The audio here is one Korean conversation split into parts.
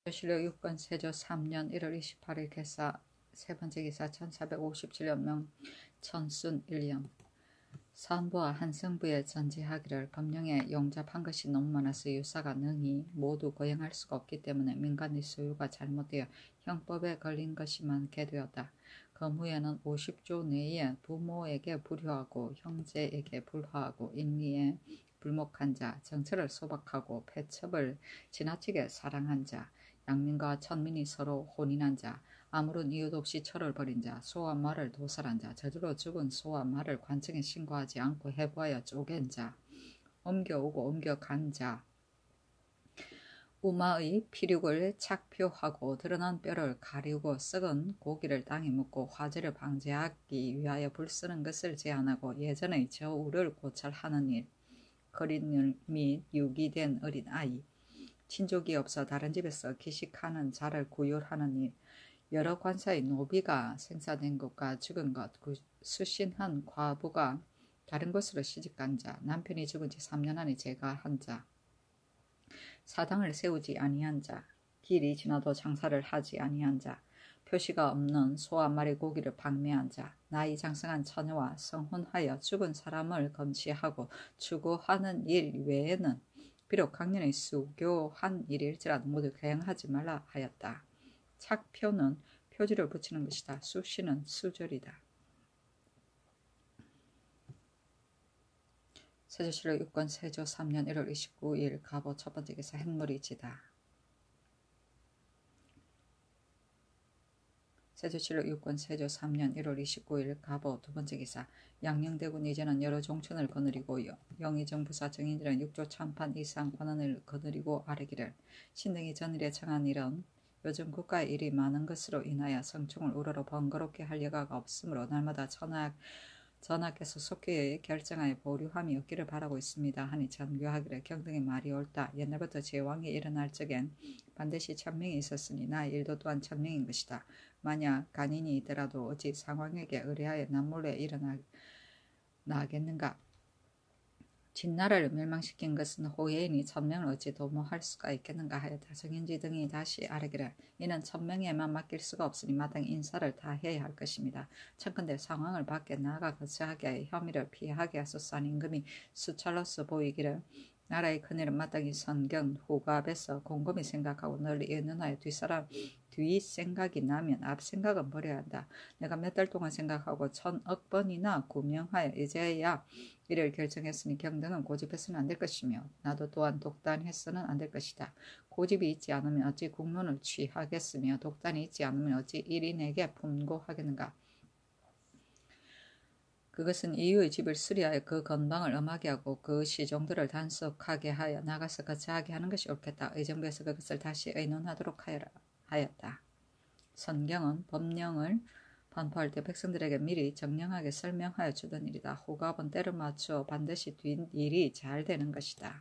실력 6권 세조 3년 1월 28일 개사 세 번째 기사 1457년명 천순 1년 사헌부와 한성부에 전지하기를 검령에 용잡한 것이 너무 많아서 유사가 능히 모두 거행할 수가 없기 때문에 민간의 소유가 잘못되어 형법에 걸린 것이 많게 되었다. 검후에는 50조 내에 부모에게 불효하고 형제에게 불화하고 인리에 불목한 자, 정처를 소박하고 폐첩을 지나치게 사랑한 자, 양민과 천민이 서로 혼인한 자, 아무런 이유도 없이 철을 벌인 자, 소와 말을 도살한 자, 저주로 죽은 소와 말을 관청에 신고하지 않고 해부하여 쪼갠 자, 옮겨오고 옮겨간 자, 우마의 피륙을 착표하고 드러난 뼈를 가리우고 썩은 고기를 땅에 묻고 화재를 방지하기 위하여 불 쓰는 것을 제한하고 예전의 저울을 고찰하는 일, 거린 일 및 유기된 어린 아이, 친족이 없어 다른 집에서 기식하는 자를 구휼하는 일, 여러 관사의 노비가 생사된 것과 죽은 것, 수신한 과부가 다른 곳으로 시집간 자, 남편이 죽은 지 3년 안에 재가한 자, 사당을 세우지 아니한 자, 길이 지나도 장사를 하지 아니한 자, 표시가 없는 소 한 마리 고기를 방매한 자, 나이 장성한 처녀와 성혼하여 죽은 사람을 검시하고 추구하는 일 외에는 비록 강년의 수교한 일일지라도 모두 거행하지 말라 하였다. 착표는 표지를 붙이는 것이다. 수시는 수절이다. 세조실록 6권 세조 3년 1월 29일 갑오 첫 번째 기사 햇물이 지다. 세조실록 6권 세조 3년 1월 29일 갑오 두 번째 기사 양녕대군 이제는 여러 종천을 거느리고 영의정 부사 정인들은 6조 참판 이상 관원을 거느리고 아뢰기를 신등이 전일에 청한 일은 요즘 국가의 일이 많은 것으로 인하여 성충을 우러러 번거롭게 할 여가가 없으므로 날마다 전하께서 속히 결정하여 보류함이 없기를 바라고 있습니다. 하니 전교하기를 경등의 말이 옳다. 옛날부터 제왕이 일어날 적엔 반드시 천명이 있었으니 나의 일도 또한 천명인 것이다. 만약 간인이 있더라도 어찌 상왕에게 의뢰하여 남몰래 일어나겠는가? 진나라를 멸망시킨 것은 호예이니 천명을 어찌 도모할 수가 있겠는가 하였다. 정인지 등이 다시 아뢰기를 이는 천명에만 맡길 수가 없으니 마땅히 인사를 다 해야 할 것입니다. 청컨대 상황을 밖에 나가 거처하게 하여 혐의를 피하게 하소서 하는 임금이 수찰로서 보이기를 나라의 큰일은 마땅히 선경 후갑에서 곰곰이 생각하고 널리 의논하여 뒤 생각이 나면 앞 생각은 버려야 한다. 내가 몇 달 동안 생각하고 1000억 번이나 구명하여 이제야 이를 결정했으니 경등은 고집해서는 안 될 것이며 나도 또한 독단해서는 안 될 것이다. 고집이 있지 않으면 어찌 국론을 취하겠으며 독단이 있지 않으면 어찌 일인에게 품고하겠는가. 그것은 이유의 집을 수리하여 그 건방을 엄하게 하고 그 시종들을 단속하게 하여 나가서 거처하게 하는 것이 옳겠다. 의정부에서 그것을 다시 의논하도록 하였다. 선경은 법령을 반포할 때 백성들에게 미리 정령하게 설명하여 주던 일이다. 후갑은 때를 맞추어 반드시 뒷일이 잘 되는 것이다.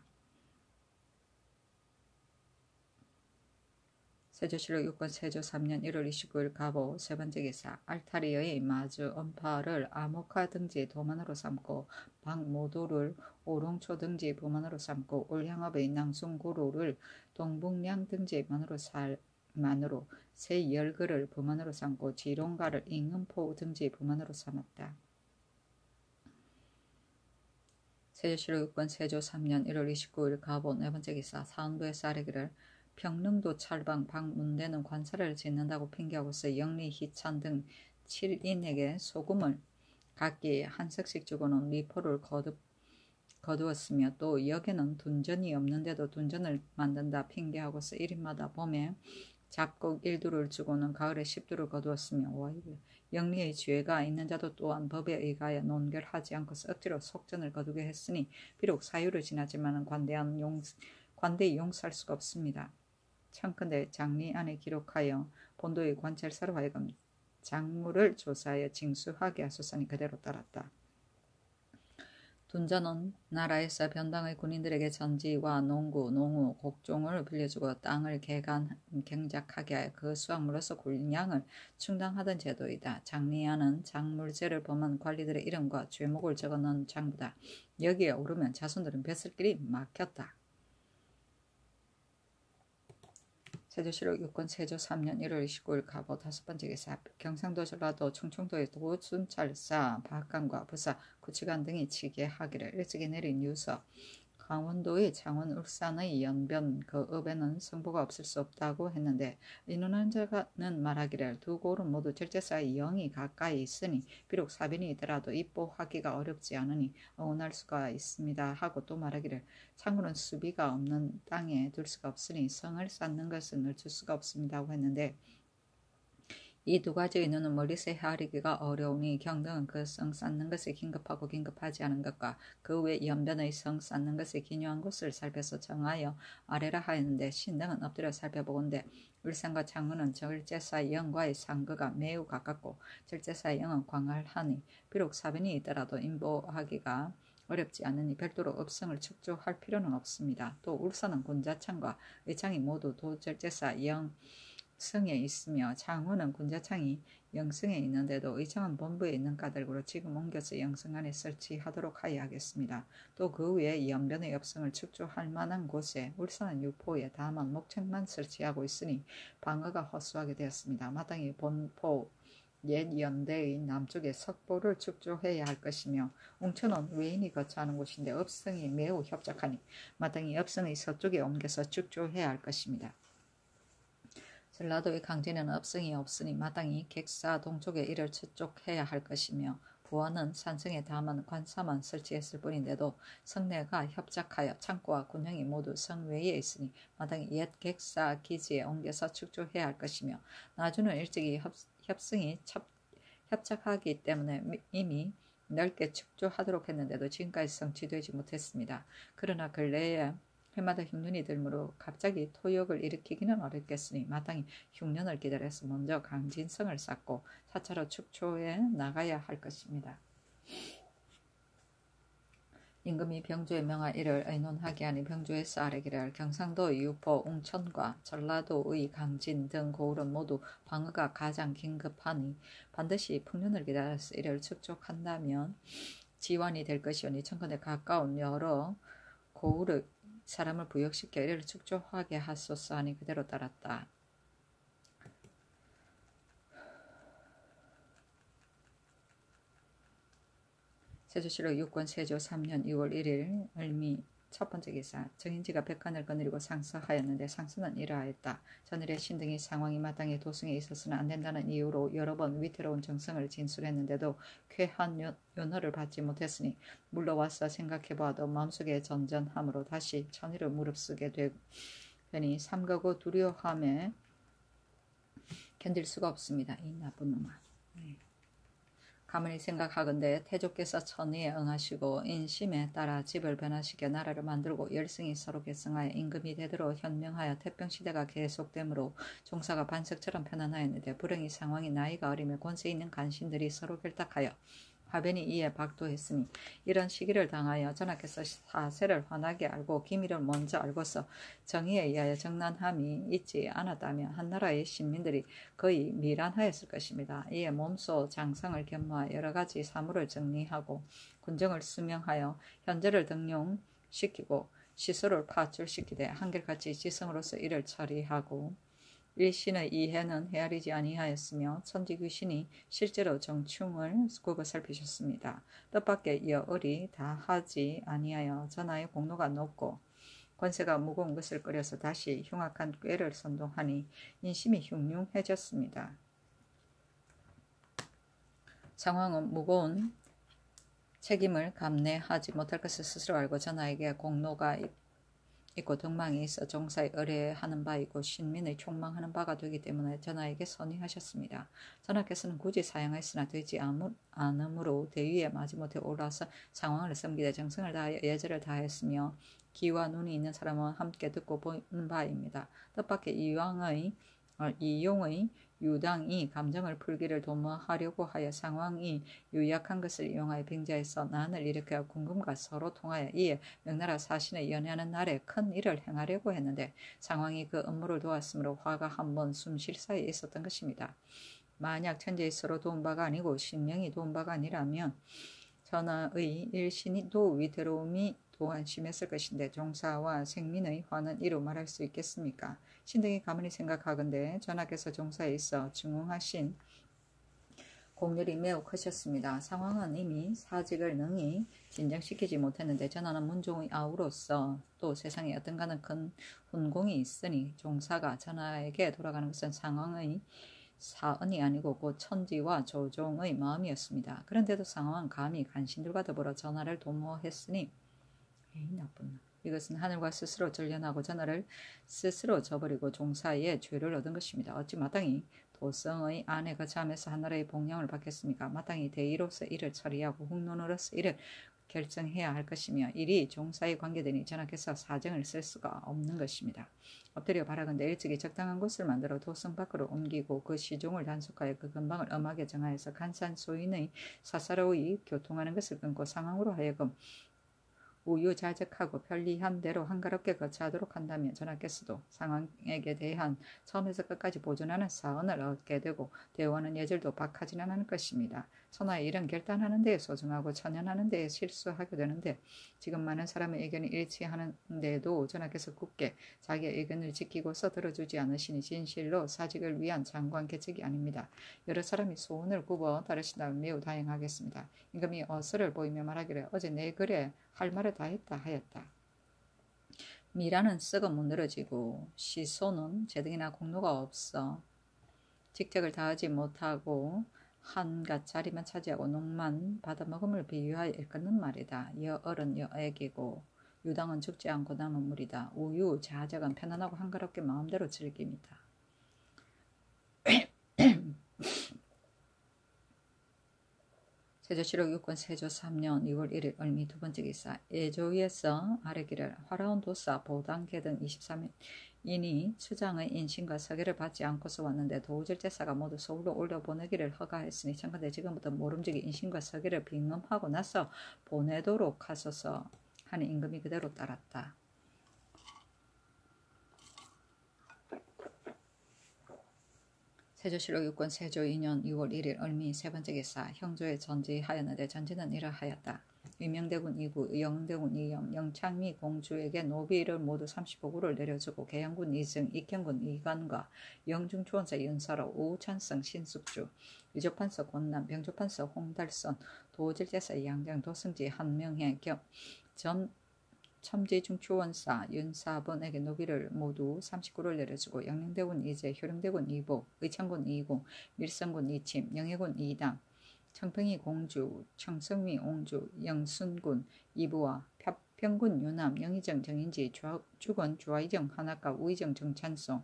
세조실록 6권 세조 3년 1월 29일 갑오 세 번째 기사 알타리의 마주 엄파를 아모카 등지 도만으로 삼고 박모도를 오롱초 등지 부만으로 삼고 울향업의 낭순구루를 동북량 등지 만으로 세열그를 부만으로 삼고 지롱가를 잉음포 등지 부만으로 삼았다. 세조실록 6권 세조 3년 1월 29일 갑오 네 번째 기사 사헌부에서 아뢰기를 평릉도 찰방 박문대는 관사를 짓는다고 핑계하고서 영리 희찬 등 7인에게 소금을 각기 한 석씩 주고는 미포를 거두었으며 또 역에는 둔전이 없는데도 둔전을 만든다 핑계하고서 1인마다 봄에 잡곡 1두를 주고는 가을에 10두를 거두었으며 영리의 죄가 있는 자도 또한 법에 의하여 논결하지 않고서 억지로 속전을 거두게 했으니 비록 사유를 지나지만 관대히 용서할 수가 없습니다. 청컨대 장리 안에 기록하여 본도의 관찰사로 하여금 작물을 조사하여 징수하게 하소서니 그대로 따랐다. 둔전은 나라에서 변방의 군인들에게 전지와 농구, 농우, 곡종을 빌려주고 땅을 경작하게 하여 그 수확물로서 군량을 충당하던 제도이다. 장리안은 작물제를 범한 관리들의 이름과 죄목을 적어놓은 장부다. 여기에 오르면 자손들은 뱃을 길이 막혔다. 세조실록 6권 세조 3년 1월 29일 가보 5번째 기사. 경상도 전라도 충청도의 도순찰사 박강과 부사 구치관 등이 치계하기를 일찍이 내린 유서. 강원도의 창원 울산의 연변 그 읍에는 성보가 없을 수 없다고 했는데 의논한 자는 말하기를 두 고을은 모두 절제사의 영이 가까이 있으니 비록 사빈이더라도 입보하기가 어렵지 않으니 응원할 수가 있습니다 하고 또 말하기를 창군은 수비가 없는 땅에 둘 수가 없으니 성을 쌓는 것은 늦출 수가 없습니다고 했는데 이 두 가지 의논은 멀리서 헤아리기가 어려우니 경등은 그 성 쌓는 것에 긴급하고 긴급하지 않은 것과 그 외 연변의 성 쌓는 것에 기묘한 곳을 살펴서 정하여 아래라 하였는데 신등은 엎드려 살펴보건대 울산과 창원은 절제사 영과의 상거가 매우 가깝고 절제사 영은 광활하니 비록 사변이 있더라도 인보하기가 어렵지 않으니 별도로 업성을 축조할 필요는 없습니다. 또 울산은 군자창과 의창이 모두 도절제사 영 성에 있으며 창원은 군자창이 영성에 있는데도 의창은 본부에 있는 까닭으로 지금 옮겨서 영성 안에 설치하도록 하여야 하겠습니다. 또 그 외에 연변의 엽성을 축조할 만한 곳에 울산은 유포에 다만 목책만 설치하고 있으니 방어가 허수하게 되었습니다. 마땅히 본포 옛 연대의 남쪽에 석보를 축조해야 할 것이며 웅천은 외인이 거처하는 곳인데 엽성이 매우 협착하니 마땅히 엽성의 서쪽에 옮겨서 축조해야 할 것입니다. 전라도의 강진에는 읍성이 없으니 마땅히 객사 동쪽에 이를 저쪽해야 할 것이며 부안은 산성에 다만 관사만 설치했을 뿐인데도 성내가 협착하여 창고와 군형이 모두 성 외에 있으니 마땅히 옛 객사 기지에 옮겨서 축조해야 할 것이며 나주는 일찍이 협성이 협착하기 때문에 이미 넓게 축조하도록 했는데도 지금까지 성취되지 못했습니다. 그러나 근래에 해마다 흉년이 들므로 갑자기 토역을 일으키기는 어렵겠으니 마땅히 흉년을 기다려서 먼저 강진성을 쌓고 차차로 축조해 나가야 할 것입니다. 임금이 병조에 명하 이를 의논하게 하니 병조에서 아뢰기를 경상도 유포 웅천과 전라도의 강진 등 고을은 모두 방어가 가장 긴급하니 반드시 풍년을 기다려서 이를 축조한다면 지원이 될 것이오니 청건에 가까운 여러 고을의 사람을 부역시켜 이를 축조하게 하소서 하니 그대로 따랐다. 세조실록 6권 세조 3년 2월 1일 을미 첫 번째 기사. 정인지가 백관을 거느리고 상서하였는데 상서는 이러하였다. 전일에 신등이 상황이 마땅히 도승에 있었으나 안된다는 이유로 여러 번 위태로운 정성을 진술했는데도 쾌한 연호를 받지 못했으니 물러와서 생각해보아도 마음속에 전전함으로 다시 천일을 무릅쓰게 되니 삼가고 두려움에 견딜 수가 없습니다. 이 나쁜 놈아. 가만히 생각하건대 태조께서 천의에 응하시고 인심에 따라 집을 변화시켜 나라를 만들고 열승이 서로 계승하여 임금이 되도록 현명하여 태평시대가 계속되므로 종사가 반석처럼 편안하였는데 불행히 상황이 나이가 어리며 권세 있는 간신들이 서로 결탁하여 화변이 이에 박도했으니 이런 시기를 당하여 전하께서 사세를 환하게 알고 기미를 먼저 알고서 정의에 의하여 정난함이 있지 않았다면 한나라의 신민들이 거의 미란하였을 것입니다. 이에 몸소 장성을 겸모하여 여러 가지 사물을 정리하고 군정을 수명하여 현재를 등용시키고 시소를 파출시키되 한결같이 지성으로서 이를 처리하고 일신의 이해는 헤아리지 아니하였으며 천지귀신이 실제로 정충을 굽어 살피셨습니다. 뜻밖의 여을이 다 하지 아니하여 전하의 공로가 높고 권세가 무거운 것을 끓여서 다시 흉악한 꾀를 선동하니 인심이 흉흉해졌습니다. 상황은 무거운 책임을 감내하지 못할 것을 스스로 알고 전하에게 공로가 있고 등망이 있어 종사에 의뢰하는 바이고 신민의 촉망하는 바가 되기 때문에 전하에게 선의하셨습니다. 전하께서는 굳이 사양하였으나 되지 않으므로 대위에 마지못해 올라서 상황을 섬기되 정성을 다하여 예절을 다했으며 귀와 눈이 있는 사람은 함께 듣고 보는 바입니다. 뜻밖의 이용의 유당이 감정을 풀기를 도모하려고 하여 상황이 유약한 것을 이용하여 빙자해서 난을 일으켜 궁금과 서로 통하여 이에 명나라 사신을 연회하는 날에 큰 일을 행하려고 했는데 상황이 그 업무를 도왔으므로 화가 한번 숨쉴 사이에 있었던 것입니다. 만약 천재의 서로 도운 바가 아니고 신명이 도운 바가 아니라면 전하의 일신이 도 위태로움이 또한 심했을 것인데 종사와 생민의 화는 이루 말할 수 있겠습니까? 신등이 가만히 생각하건대 전하께서 종사에 있어 중흥하신 공률이 매우 크셨습니다. 상황은 이미 사직을 능히 진정시키지 못했는데 전하는 문종의 아우로서 또 세상에 어떤가는 큰 훈공이 있으니 종사가 전하에게 돌아가는 것은 상황의 사언이 아니고 곧 천지와 조종의 마음이었습니다. 그런데도 상황은 감히 간신들과 더불어 전하를 도모했으니 나쁜 놈. 이것은 하늘과 스스로 전련하고 전하를 스스로 저버리고 종사에 죄를 얻은 것입니다. 어찌 마땅히 도성의 안에 거처하면서 하늘의 복령을 받겠습니까? 마땅히 대의로서 이를 처리하고 훅론으로서 이를 결정해야 할 것이며 일이 종사에 관계되니 전하께서 사정을 쓸 수가 없는 것입니다. 엎드려 바라건대 일찍이 적당한 곳을 만들어 도성 밖으로 옮기고 그 시종을 단속하여 그 근방을 엄하게 정하여서 간산 소인의 사사로이 교통하는 것을 끊고 상황으로 하여금 우유자적하고 편리한 대로 한가롭게 거처하도록 한다면 전하께서도 상황에게 대한 처음에서 끝까지 보존하는 사언을 얻게 되고 대원은 예절도 박하지는 않을 것입니다. 천하의 일은 결단하는 데에 소중하고 천연하는 데에 실수하게 되는데 지금 많은 사람의 의견이 일치하는데도 전하께서 굳게 자기의 의견을 지키고서 들어주지 않으시니 진실로 사직을 위한 장관 계책이 아닙니다. 여러 사람이 소원을 굽어 따르신다면 매우 다행하겠습니다. 임금이 어서를 보이며 말하기를 어제 내 글에 할 말을 다 했다 하였다. 미라는 썩어 못 늘어지고 시소는 재등이나 공로가 없어 직책을 다하지 못하고 한갓 자리만 차지하고 농만 받아먹음을 비유하여 일컫는 말이다. 여어른 여액이고 유당은 죽지 않고 남은 물이다. 우유 자적은 편안하고 한가롭게 마음대로 즐깁니다. 세조실록 6권 세조 3년 2월 1일 을미 두 번째 기사 예조위에서 아래기를 화라온 도사 보당계 등 23인이 수장의 인신과 서계를 받지 않고서 왔는데 도우질제사가 모두 서울로 올려보내기를 허가했으니 청컨대 지금부터 모름지기 인신과 서계를 빙음하고 나서 보내도록 하소서 하는 임금이 그대로 따랐다. 세조실록 6권 세조 2년 6월 1일 을미 세 번째 기사 형조에 전지하였는데 전지는 이러하였다. 위명대군 2구, 영대군 2영, 영창미 공주에게 노비를 모두 35구를 내려주고 계양군 2승, 익현군 2관과 영중초원사 윤사로, 우찬성 신숙주, 위조판서 권남, 병조판서 홍달선, 도질제사 양장, 도승지 한명회, 전 첨지중추원사 윤사본에게 노비를 모두 39를 내려주고 영릉대군 이제, 효령대군 이복, 의창군 이공, 밀성군 이침, 영해군 이당, 청평이 공주, 청성미 옹주, 영순군 이부와 평군 유남, 영의정 정인지, 주건 주화이정 하나가, 우의정 정찬송,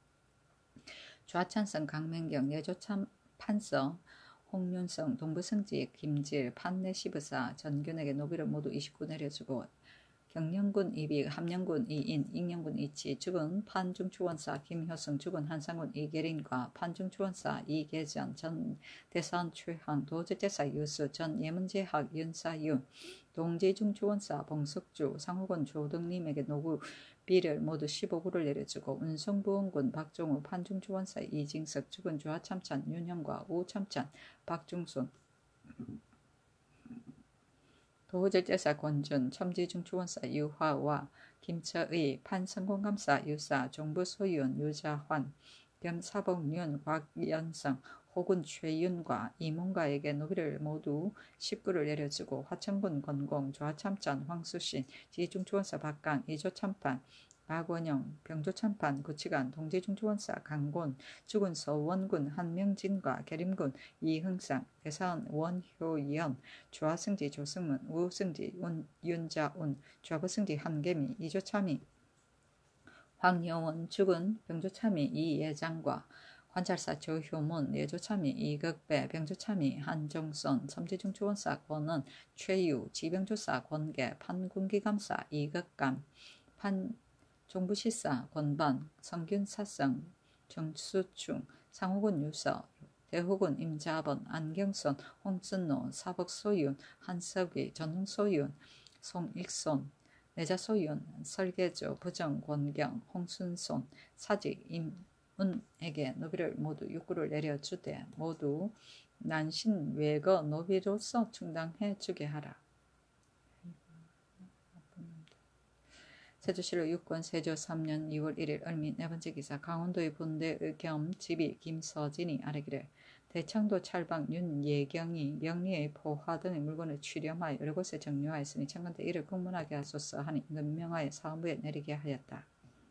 좌찬성 강맹경, 내조참 판서 홍윤성, 동부성지 김질, 판내시부사 전균에게 노비를 모두 29 내려주고 경령군 이빅, 함령군 이인, 익령군 이치, 죽은 판중추원사 김효승, 죽은 한상군 이계린과 판중추원사 이계전, 전 대사원 최항, 도제제사 유수, 전 예문제학 윤사윤, 동지중추원사 봉석주, 상호군 조등림에게 노구비를 모두 15구를 내려주고 운송부원군 박종우, 판중추원사 이징석, 죽은 주하참찬 윤형과 우참찬 박중순, 도우질제사 권준, 첨지중추원사 유화와 김처의, 판성공감사 유사, 종부소윤 유자환, 겸사복윤 곽연성, 호군 최윤과 이문가에게 노비를 모두 19를 내려주고 화천군 건공, 좌참찬 황수신, 지중추원사 박강, 이조참판, 박원영, 병조참판, 구치관, 동지중추원사 강곤, 죽은 서원군 한명진과 계림군 이흥상, 대사원 원효연, 좌승지 조승문, 우승지 윤자운, 좌부승지 한계미, 이조참이, 황여원, 죽은 병조참이 이예장과 관찰사 조효문, 내조참이 이극배, 병조참이 한정선, 첨지중추원사 권은 최유, 지병조사 권계, 판군기감사 이극감, 종부시사 권반, 성균사성 정수충, 상호군 유서, 대호군 임자번, 안경선, 홍순노, 사복소윤, 한석위, 전흥소윤, 송익손, 내자소윤, 설계조, 부정권경, 홍순손, 사직, 임은에게 노비를 모두 6구를 내려주되 모두 난신 외거 노비로서 충당해 주게 하라. 세조실록 6권 세조 3년 2월 1일 을미 네 번째 기사 강원도의 본대 겸 집이 김서진이 아뢰기를 대청도 찰방 윤예경이 명리의 포화 등의 물건을 취렴하여 여러 곳에 정류하였으니 청건대 이를 공문하게 하소서 하니 임금명하여 사헌부에 내리게 하였다.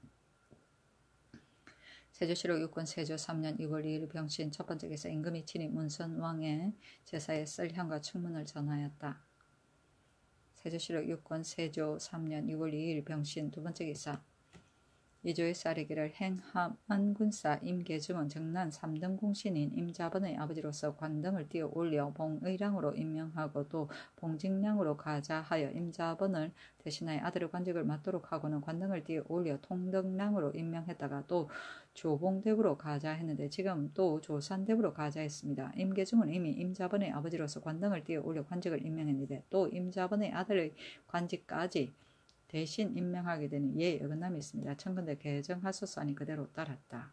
세조실록 6권 세조 3년 2월 2일 병신 첫 번째 기사 임금이 친히 문선왕의 제사에 쓸 향과 충문을 전하였다. 세조실록 6권 세조 3년 2월 2일 병신 두 번째 기사 이조의 사례기를 행함한 군사 임계중은 정난 3등 공신인 임자번의 아버지로서 관등을 띄어 올려 봉의량으로 임명하고 또 봉직량으로 가자하여 임자번을 대신하여 아들의 관직을 맡도록 하고는 관등을 띄어 올려 통덕량으로 임명했다가 또 조봉대부로 가자했는데 지금 또 조산대부로 가자했습니다. 임계중은 이미 임자번의 아버지로서 관등을 띄어 올려 관직을 임명했는데 또 임자번의 아들의 관직까지 대신 임명하게 되는 예의 어긋남이 있습니다. 청건대 개정하소서 하니 그대로 따랐다.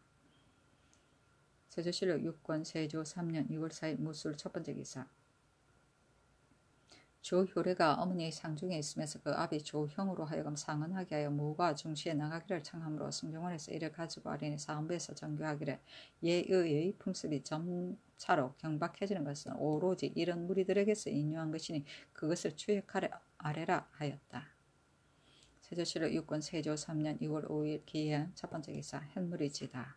세조실록 6권 세조 3년 2월 4일 무술 첫 번째 기사 조효래가 어머니의 상중에 있으면서 그 아비 조형으로 하여금 상언하게 하여 무과 중시에 나가기를 청함으로 승정원에서 이를 가지고 아뢰니 사헌부에서 정교하기를 예의의 풍습이 점차로 경박해지는 것은 오로지 이런 무리들에게서 인유한 것이니 그것을 추역하래라 하였다. 세조실록 6권 세조 3년 2월 5일 기해 첫 번째 기사 햇물이지다.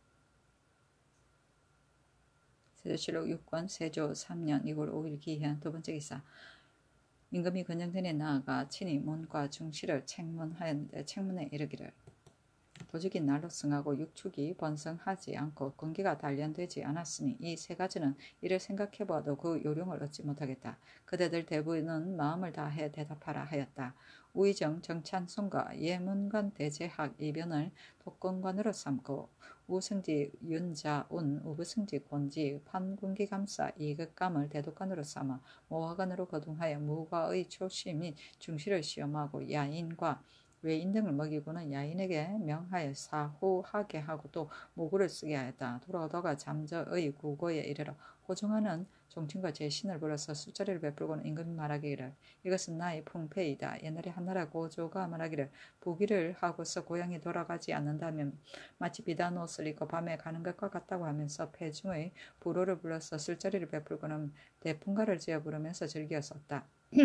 세조실록 6권 세조 3년 2월 5일 기해 두 번째 기사 임금이 근영전에 나아가 친히 문과 중시를 책문하였는데 책문에 이르기를 도직이 날로 승하고 육축이 번성하지 않고 근기가 단련되지 않았으니 이 세 가지는 이를 생각해보아도 그 요령을 얻지 못하겠다. 그대들 대부는 마음을 다해 대답하라 하였다. 우의정 정찬송과 예문관 대제학 이변을 독건관으로 삼고 우승지 윤자운 우부승지 곤지 판군기감사 이극감을 대독관으로 삼아 모화관으로 거둥하여 무과의 초시 및 중시를 시험하고 야인과 외인 등을 먹이고는 야인에게 명하여 사후하게 하고 또 모구를 쓰게 하였다. 돌아오다가 잠저의 구고에 이르러 호중하는 종친과 제신을 불러서 술자리를 베풀고는 임금이 말하기를 이것은 나의 풍패이다. 옛날에 한나라 고조가 말하기를 부귀를 하고서 고향에 돌아가지 않는다면 마치 비단 옷을 입고 밤에 가는 것과 같다고 하면서 패중의 부로를 불러서 술자리를 베풀고는 대풍가를 지어 부르면서 즐기었었다.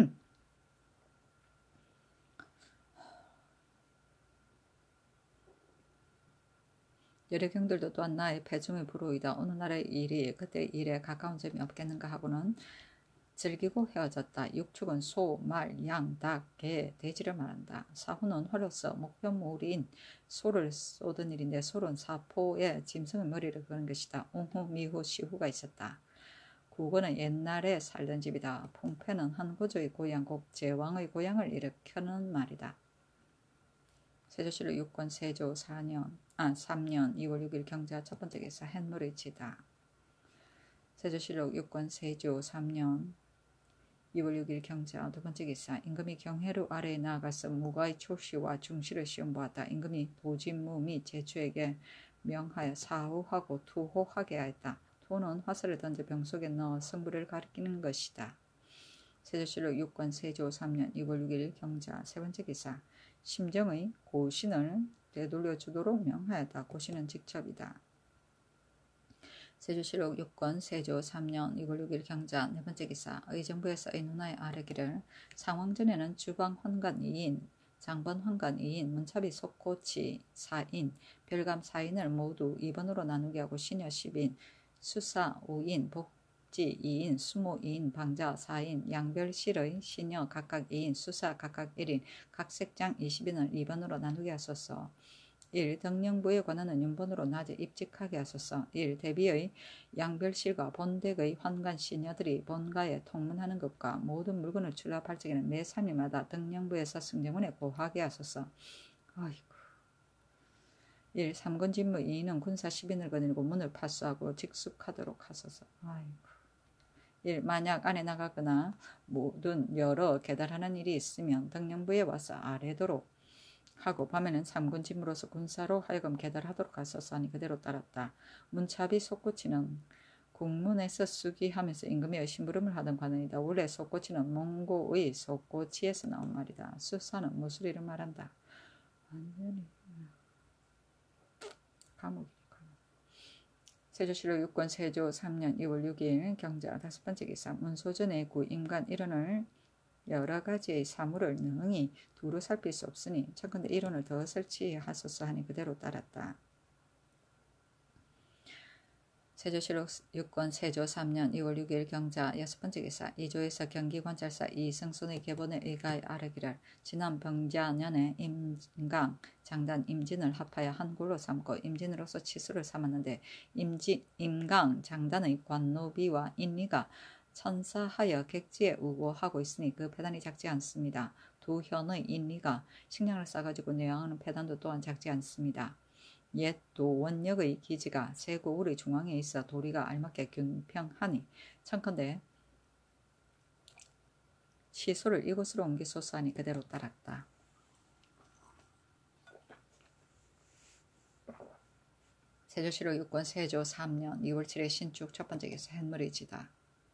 여력경들도 또한 나의 패중의 부로이다. 어느 날의 일이 그때 일에 가까운 점이 없겠는가 하고는 즐기고 헤어졌다. 육축은 소, 말, 양, 닭, 개, 돼지를 말한다. 사후는 홀로서 목표물인 소를 쏘던 일인데 소는 사포에 짐승의 머리를 그는 것이다. 웅후, 미후, 시후가 있었다. 구고는 옛날에 살던 집이다. 풍패는 한 고조의 고향, 곧 제왕의 고향을 일으켜는 말이다. 세조실록 6권 세조 3년 2월 6일 경자 첫 번째 기사 햇물이지다. 세조실록 6권 세조 3년 2월 6일 경자 두 번째 기사 임금이 경회루 아래에 나아가서 무과의 초시와 중시를 시험 보았다. 임금이 도진무 및 제추에게 명하여 사후하고 투호하게 하였다. 투는 화살을 던져 병 속에 넣어 승부를 가리키는 것이다. 세조실록 6권 세조 3년 2월 6일 경자 세 번째 기사 심정의 고신을 되돌려주도록 명하였다. 고신은 직첩이다. 세조실록 6권 세조 3년 2월 6일 경자 네 번째 기사 의정부에서 의논하여 아뢰기를 상왕전에는 주방 환관 2인, 장번 환관 2인, 문차비 속고치 4인, 별감 4인을 모두 2번으로 나누게 하고 시녀 10인, 수사 5인, 복지 2인, 수모 2인, 방자 4인, 양별실의 시녀 각각 2인, 수사 각각 1인, 각 색장 20인을 2번으로 나누게 하소서. 1. 덕령부의 관원은 윤번으로 낮에 입직하게 하소서. 1. 대비의 양별실과 본댁의 환관 시녀들이 본가에 통문하는 것과 모든 물건을 출납할 적에는 매 3일마다 덕령부에서 승정원에 고하게 하소서. 아이고. 1. 삼군진무 2인은 군사 10인을 거느리고 문을 파수하고 직숙하도록 하소서. 아이고. 1. 만약 안에 나가거나 모든 여러 계달하는 일이 있으면 덕령부에 와서 아뢰도록 하고 밤에는 삼군짐으로서 군사로 하여금 계달하도록 하소서 하니 그대로 따랐다. 문차비 속고치는 국문에서 수기하면서 임금의 심부름을 하던 관원이다. 원래 속고치는 몽고의 속고치에서 나온 말이다. 수사는 무술이를 말한다. 완전히 감옥. 세조실록 6권 세조 3년 2월 6일 경자 5번째 기사 문소전의 구 임관 일원을 여러 가지의 사물을 능히 두루 살필 수 없으니 청컨대 일원을 더 설치하소서 하니 그대로 따랐다. 세조실록 6권 세조 3년 2월 6일 경자 6번째 기사 이조에서 경기관찰사 이승순의 계본에 의가에 아르기를 지난 병자년에 임강, 장단, 임진을 합하여 한 굴로 삼고 임진으로서 치수를 삼았는데 임강, 장단의 관노비와 인리가 천사하여 객지에 우고하고 있으니 그 패단이 작지 않습니다. 두 현의 인리가 식량을 싸가지고 내양하는 패단도 또한 작지 않습니다. 옛 도 원역의 기지가 세 고을의 중앙에 있어 도리가 알맞게 균평하니 청컨대 시소를 이곳으로 옮기소서 하니 그대로 따랐다. 세조실록 6권 세조 3년 2월 7일 신축 첫 번째 기사 햇물이 지다.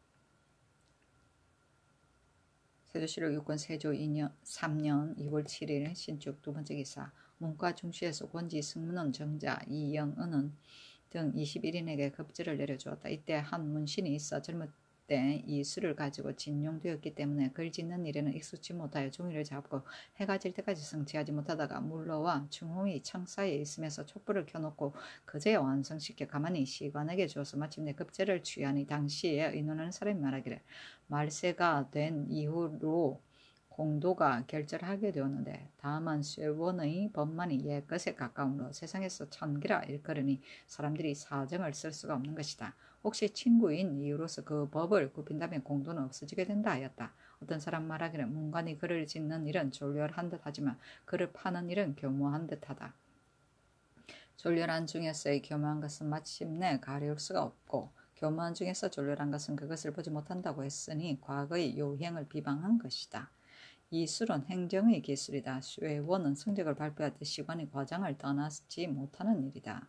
세조실록 6권 세조 3년 2월 7일 신축 두 번째 기사 문과 중시에서 권지 승문원 정자 이영은은 등 21인에게 급제를 내려주었다. 이때 한 문신이 있어 젊을 때 이 수를 가지고 진용되었기 때문에 글 짓는 일에는 익숙지 못하여 종이를 잡고 해가 질 때까지 성취하지 못하다가 물러와 중홍이 창사에 있으면서 촛불을 켜놓고 그제야 완성시켜 가만히 시관에게 주어서 마침내 급제를 취하니 당시에 의논하는 사람이 말하기를 말세가 된 이후로 공도가 결절하게 되었는데 다만 쇠원의 법만이 옛것에 가까우므로 세상에서 천기라 일컬으니 사람들이 사정을 쓸 수가 없는 것이다. 혹시 친구인 이유로서 그 법을 굽힌다면 공도는 없어지게 된다 하였다. 어떤 사람 말하기를 문관이 글을 짓는 일은 졸렬한 듯 하지만 글을 파는 일은 교묘한 듯하다. 졸렬한 중에서의 교묘한 것은 마침내 가려울 수가 없고 교묘한 중에서 졸렬한 것은 그것을 보지 못한다고 했으니 과거의 요행을 비방한 것이다. 이술은 행정의 기술이다. 쇠원은 성적을 발표할 때 시관이 과장을 떠나지 못하는 일이다.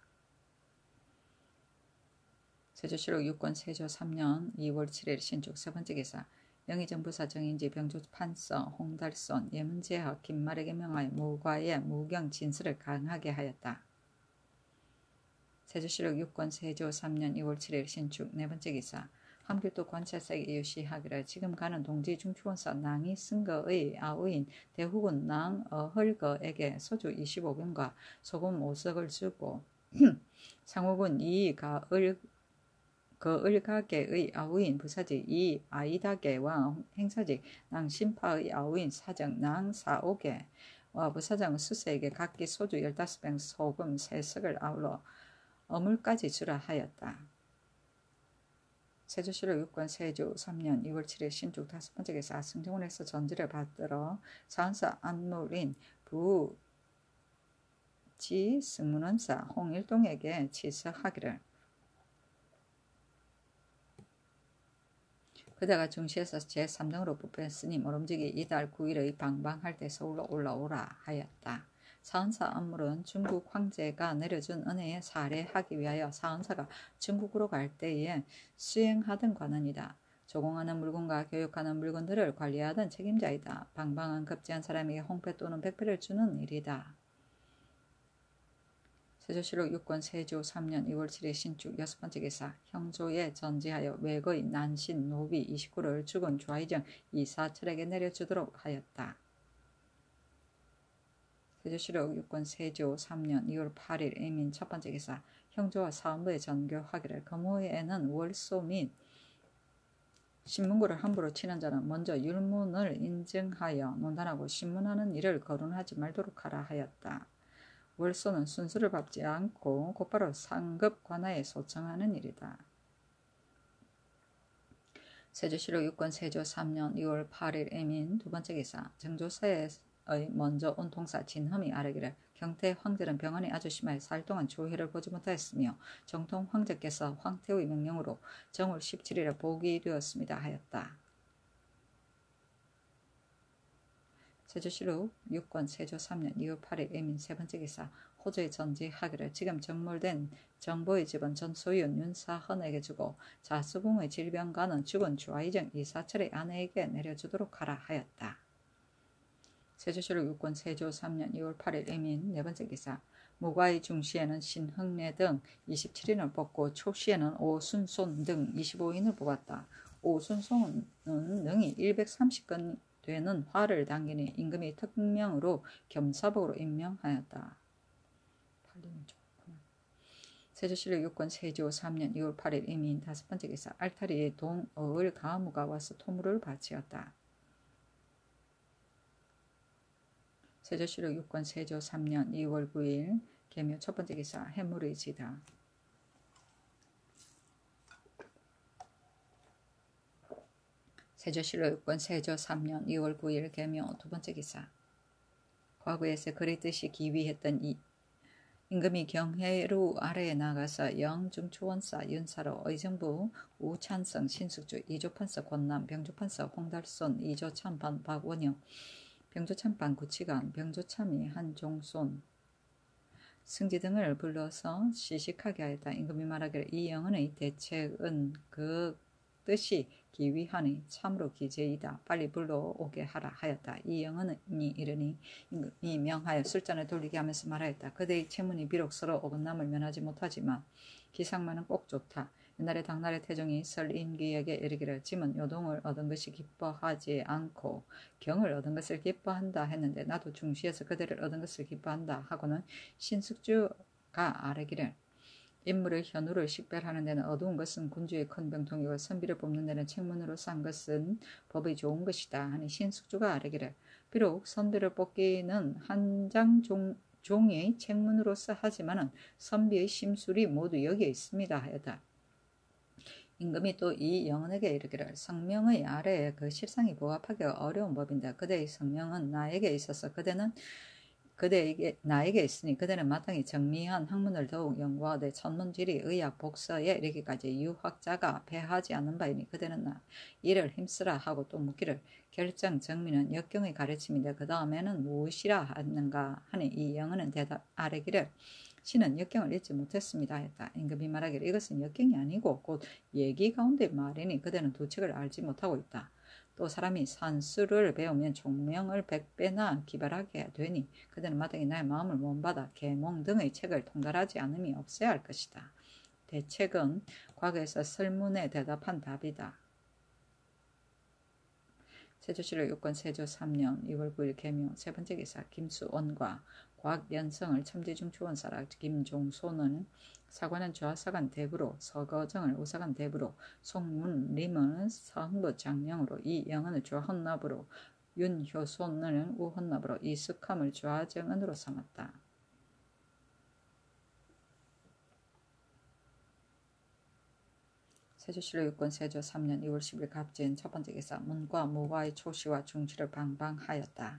세조실록 6권 세조 3년 2월 7일 신축 세 번째 기사 영의정부사 정인지 병조 판서 홍달손 예문제하 김말에게 명하여 무과의 무경 진술을 강하게 하였다. 세조실록 6권 세조 3년 2월 7일 신축 네 번째 기사 함길도 관찰사에게 유시하기를 지금 가는 동지 중추원사 낭이 승거의 아우인 대후군 낭 어헐거에게 소주 25병과 소금 5석을 주고 상호군 이 을가게의 아우인 부사직 이 아이다게와 행사직 낭 신파의 아우인 사정 낭 사오게와 부사장 수세에게 각기 소주 15병 소금 3석을 아울러 어물까지 주라 하였다. 세조실록 6권 세조 3년 2월 7일 신축 다섯 번째 기사 승정원에서 전지를 받들어 사은사 안물인 부지 승문원사 홍일동에게 치서하기를 그대가 중시에서 제3등으로 뽑혔으니 모름지기 이달 9일의 방방할 때 서울로 올라오라 하였다. 사은사 안물은 중국 황제가 내려준 은혜에 살해하기 위하여 사은사가 중국으로 갈 때에 수행하던 관원이다. 조공하는 물건과 교육하는 물건들을 관리하던 책임자이다. 방방한 급제한 사람에게 홍패 또는 백패를 주는 일이다. 세조실록 6권 세조 3년 2월 7일 신축 여섯 번째 기사 형조에 전지하여 외거의 난신 노비 29를 죽은 좌의정 이사철에게 내려주도록 하였다. 세조실록 6권 세조 3년 2월 8일 이민 첫 번째 기사 형조와 사원부에 전교하기를 금호에는 월소 및 신문고를 함부로 치는 자는 먼저 율문을 인증하여 논단하고 신문하는 일을 거론하지 말도록 하라 하였다. 월소는 순수를 밟지 않고 곧바로 상급 관하에 소청하는 일이다. 세조실록 6권 세조 3년 2월 8일 이민 두 번째 기사 정조사의 먼저 온 동사 진흠이 아뢰기를 경태 황제는 병환이 아주 심하여 4일 동안 조회를 보지 못하였으며 정통 황제께서 황태우의 명령으로 정월 17일에 복이 되었습니다 하였다. 세조실록 6권 세조 3년 2월 8일 이민 세 번째 기사 호조에 전지하기를 지금 정몰된 정보의 집은 전 소유인 윤사헌에게 주고 자수궁의 질병가는 죽은 좌의정 이사철의 아내에게 내려주도록 하라 하였다. 세조실록 6권 세조 3년 2월 8일 임인 네 번째 기사. 무과의 중시에는 신흥래 등 27인을 뽑고 초시에는 오순손 등 25인을 뽑았다. 오순손은 능이 130건 되는 화를 당기니 임금이 특명으로 겸사복으로 임명하였다. 세조실록 6권 세조 3년 2월 8일 임인 다섯 번째 기사. 알타리에 동어을 가무가 와서 토물을 바치었다. 세조실록 6권 세조 3년 2월 9일 계묘 첫 번째 기사. 해물의 지다. 세조실록 6권 세조 3년 2월 9일 계묘 두 번째 기사. 과거에서 그랬듯이 기위했던 임금이 경해루 아래에 나가서 영중초원사 윤사로 의정부 우찬성 신숙주 이조판서 권남 병조판서 홍달손 이조참반 박원영 병조참반 구치관 병조참이 한종손 승지 등을 불러서 시식하게 하였다. 임금이 말하기를 이 영은의 대책은 그 뜻이 기위하니 참으로 기재이다. 빨리 불러오게 하라 하였다. 이 영은이 이르니 임금이 명하여 술잔을 돌리게 하면서 말하였다. 그대의 채문이 비록 서로 어긋남을 면하지 못하지만 기상만은 꼭 좋다. 옛날에 당나라 태종이 설인기에게 이르기를 짐은 요동을 얻은 것이 기뻐하지 않고 경을 얻은 것을 기뻐한다 했는데 나도 중시에서 그대를 얻은 것을 기뻐한다 하고는 신숙주가 아뢰기를 인물의 현우를 식별하는 데는 어두운 것은 군주의 큰 병통이고 선비를 뽑는 데는 책문으로 싼 것은 법이 좋은 것이다 하니 신숙주가 아뢰기를 비록 선비를 뽑기는 한 장 종의 책문으로서 하지만은 선비의 심술이 모두 여기에 있습니다 하였다. 임금이 또 이 영은에게 이르기를 성명의 아래에 그 실상이 부합하기가 어려운 법인데 그대의 성명은 나에게 있어서 나에게 있으니 그대는 마땅히 정미한 학문을 더욱 연구하되 천문지리 의학 복서에 이르기까지 유학자가 배하지 않는 바이니 그대는 이를 힘쓰라 하고 또 묻기를 결정 정미는 역경의 가르침인데 그 다음에는 무엇이라 하는가 하니 이 영은은 아뢰기를 신은 역경을 잊지 못했습니다 했다. 임금이 말하기를 이것은 역경이 아니고 곧 얘기 가운데 말이니 그대는 두 책을 알지 못하고 있다. 또 사람이 산수를 배우면 총명을 100배나 기발하게 되니 그대는 마땅히 나의 마음을 원받아 계몽 등의 책을 통달하지 않음이 없어야 할 것이다. 대책은 과거에서 설문에 대답한 답이다. 세조실록 6권 세조 3년 2월 9일 계묘 세 번째 기사. 김수원과 곽연성을 첨지중초원사라. 김종소는 사관은 좌사관 대부로 서거정을 우사관 대부로 송문림은 서흥부 장령으로 이영은을 좌헌납으로 윤효손을 우헌납으로 이숙함을 좌정은으로 삼았다. 세조실록 6권 세조 3년 2월 10일 갑진 첫 번째 기사. 문과 무과의 초시와 중시를 방방하였다.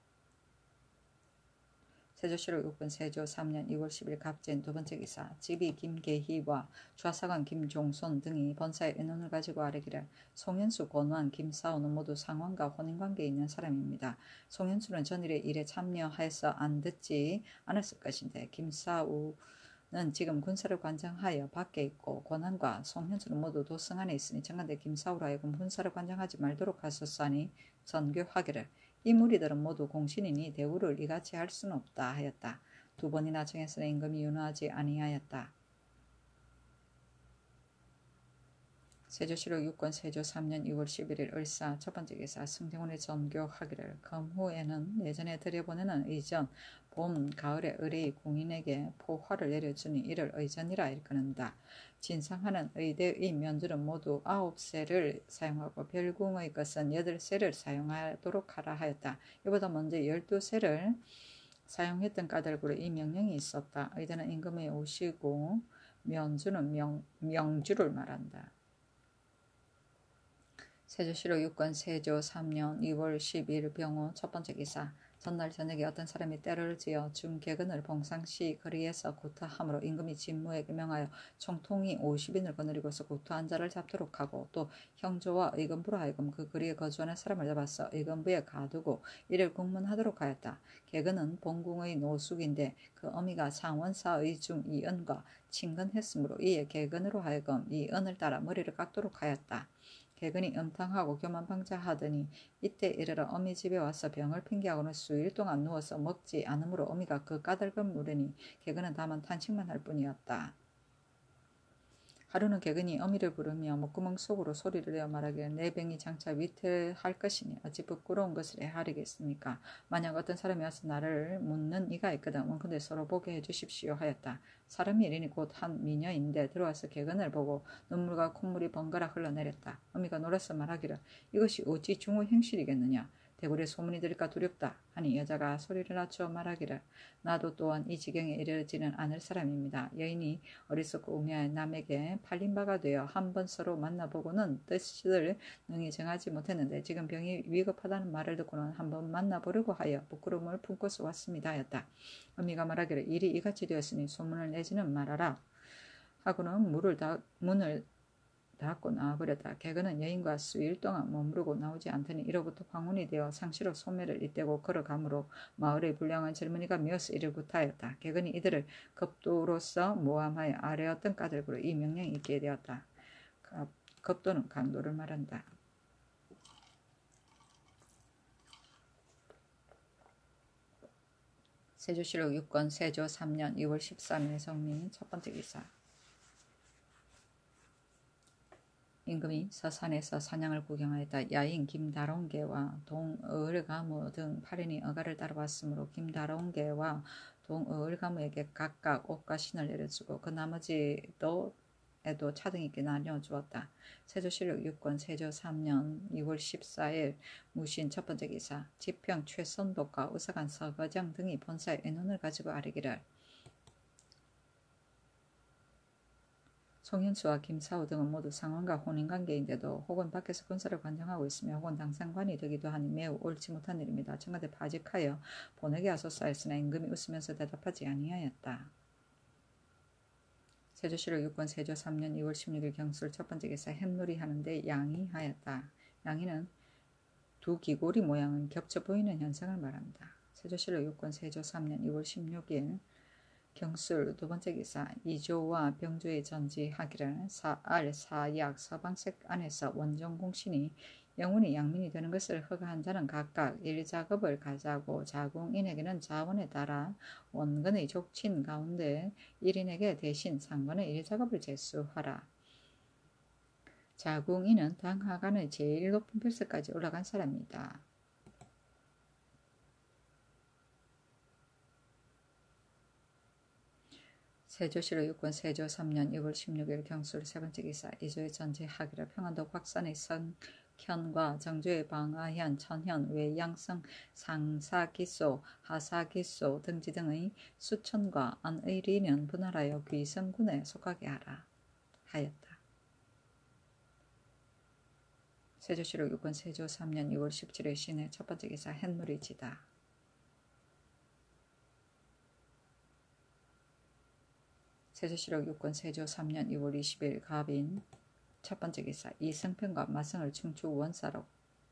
세조실록 6권 세조 3년 2월 10일 갑진 두 번째 기사. 집이 김계희와 좌사관 김종손 등이 번사의 의논을 가지고 아뢰기를 송현수, 권완, 김사우는 모두 상황과 혼인관계에 있는 사람입니다. 송현수는 전일의 일에 참여해서 안 듣지 않았을 것인데 김사우는 지금 군사를 관장하여 밖에 있고 권한과 송현수는 모두 도성 안에 있으니 청간대 김사우로 하여금 군사를 관장하지 말도록 하소서하니 전교하기를 이 무리들은 모두 공신이니 대우를 이같이 할 수는 없다 하였다. 두 번이나 청했으나 임금이 윤호하지 아니하였다. 세조실록 6권 세조 3년 2월 11일 을사 첫 번째 기사. 승정원의 전교하기를 금후에는 내전에 들여보내는 의전 봄 가을에 의뢰의 공인에게 포화를 내려주니 이를 의전이라 일컫는다. 진상하는 의대의 면주는 모두 9세를 사용하고 별궁의 것은 8세를 사용하도록 하라 하였다. 이보다 먼저 12세를 사용했던 까닭으로 이 명령이 있었다. 의대는 임금이 오시고 면주는 명주를 말한다. 세조실록 6권 세조 3년 2월 12일 병호 첫 번째 기사. 전날 저녁에 어떤 사람이 때를 지어 중개근을 봉상시 거리에서 구타함으로 임금이 진무에게 명하여 총통이 50인을 거느리고서 구타 한 자를 잡도록 하고 또 형조와 의금부로 하여금 그 거리에 거주하는 사람을 잡아서 의금부에 가두고 이를 국문하도록 하였다. 개근은 본궁의 노숙인데 그 어미가 상원사의 중 이은과 친근했으므로 이에 개근으로 하여금 이은을 따라 머리를 깎도록 하였다. 개근이 음탕하고 교만방자하더니 이때 이르러 어미 집에 와서 병을 핑계하고는 수일 동안 누워서 먹지 않으므로 어미가 그 까닭을 물으니 개근은 다만 탄식만 할 뿐이었다. 하루는 개근이 어미를 부르며 목구멍 속으로 소리를 내어 말하기를 내 병이 장차 위태할 것이니 어찌 부끄러운 것을 헤아리겠습니까? 만약 어떤 사람이 와서 나를 묻는 이가 있거든 원컨대 서로 보게 해주십시오 하였다. 사람이 이르니 곧 한 미녀인데 들어와서 개근을 보고 눈물과 콧물이 번갈아 흘러내렸다. 어미가 놀라서 말하기를 이것이 어찌 중후 행실이겠느냐? 대궐에 소문이 들릴까 두렵다 하니 여자가 소리를 낮춰 말하기를 나도 또한 이 지경에 이르지는 않을 사람입니다. 여인이 어리석고 우매한 남에게 팔린 바가 되어 한 번 서로 만나보고는 뜻을 능히 정하지 못했는데 지금 병이 위급하다는 말을 듣고는 한번 만나보려고 하여 부끄러움을 품고서 왔습니다 하였다. 어미가 말하기를 일이 이같이 되었으니 소문을 내지는 말아라 하고는 문을 닫고 나와버렸다. 개근은 여인과 수일 동안 머무르고 나오지 않더니 이로부터 황혼이 되어 상시로 소매를 잇대고 걸어가므로 마을의 불량한 젊은이가 미어서 이를 구타하였다. 개근이 이들을 급도로서 모함하여 아뢰었던 까닭으로 이 명령이 있게 되었다. 급도는 강도를 말한다. 세조실록 6권 세조 3년 2월 13일 성민 첫 번째 기사. 임금이 서산에서 사냥을 구경하였다. 야인 김다롱개와 동어을가무 등 8인이 어가를 따라왔으므로 김다롱개와 동어을가무에게 각각 옷과 신을 내려주고 그 나머지도 에도 차등 있게 나뉘어주었다. 세조실록 6권 세조 3년 2월 14일 무신 첫 번째 기사. 지평 최선복과 우사간 서거장 등이 본사의 의논을 가지고 아뢰기를 송현수와 김사우 등은 모두 상원과 혼인관계인데도 혹은 밖에서 군사를 관장하고 있으며 혹은 당상관이 되기도 하니 매우 옳지 못한 일입니다. 청와대 파직하여 보내게 하소서 했으나 임금이 웃으면서 대답하지 아니하였다. 세조실록 6권 세조 3년 2월 16일 경술 첫 번째 기사. 햄놀이 하는데 양이하였다. 양이는 두 귀고리 모양은 겹쳐 보이는 현상을 말한다. 세조실록 6권 세조 3년 2월 16일 경술 두 번째 기사. 이조와 병조의 전지하기를 사알 사약 서방색 안에서 원정공신이 영원히 양민이 되는 것을 허가한 자는 각각 일작업을 가자고 자궁인에게는 자원에 따라 원근의 족친 가운데 1인에게 대신 상관의 일작업을 제수하라. 자궁인은 당하간의 제일 높은 필수까지 올라간 사람이다. 세조실록 6권 세조 3년 2월 16일 경술 세 번째 기사. 이조의 전지하기를 평안도 곽산의 성현과 정조의 방아현, 천현, 외양성, 상사기소, 하사기소 등지 등의 수천과 안의리는 분할하여 귀성군에 속하게 하였다. 세조실록 6권 세조 3년 2월 17일 신의 첫 번째 기사. 햇놀이지다. 세조실록 6권 세조 3년 2월 20일 갑인 첫 번째 기사. 이승편과 마승을 충주 원사로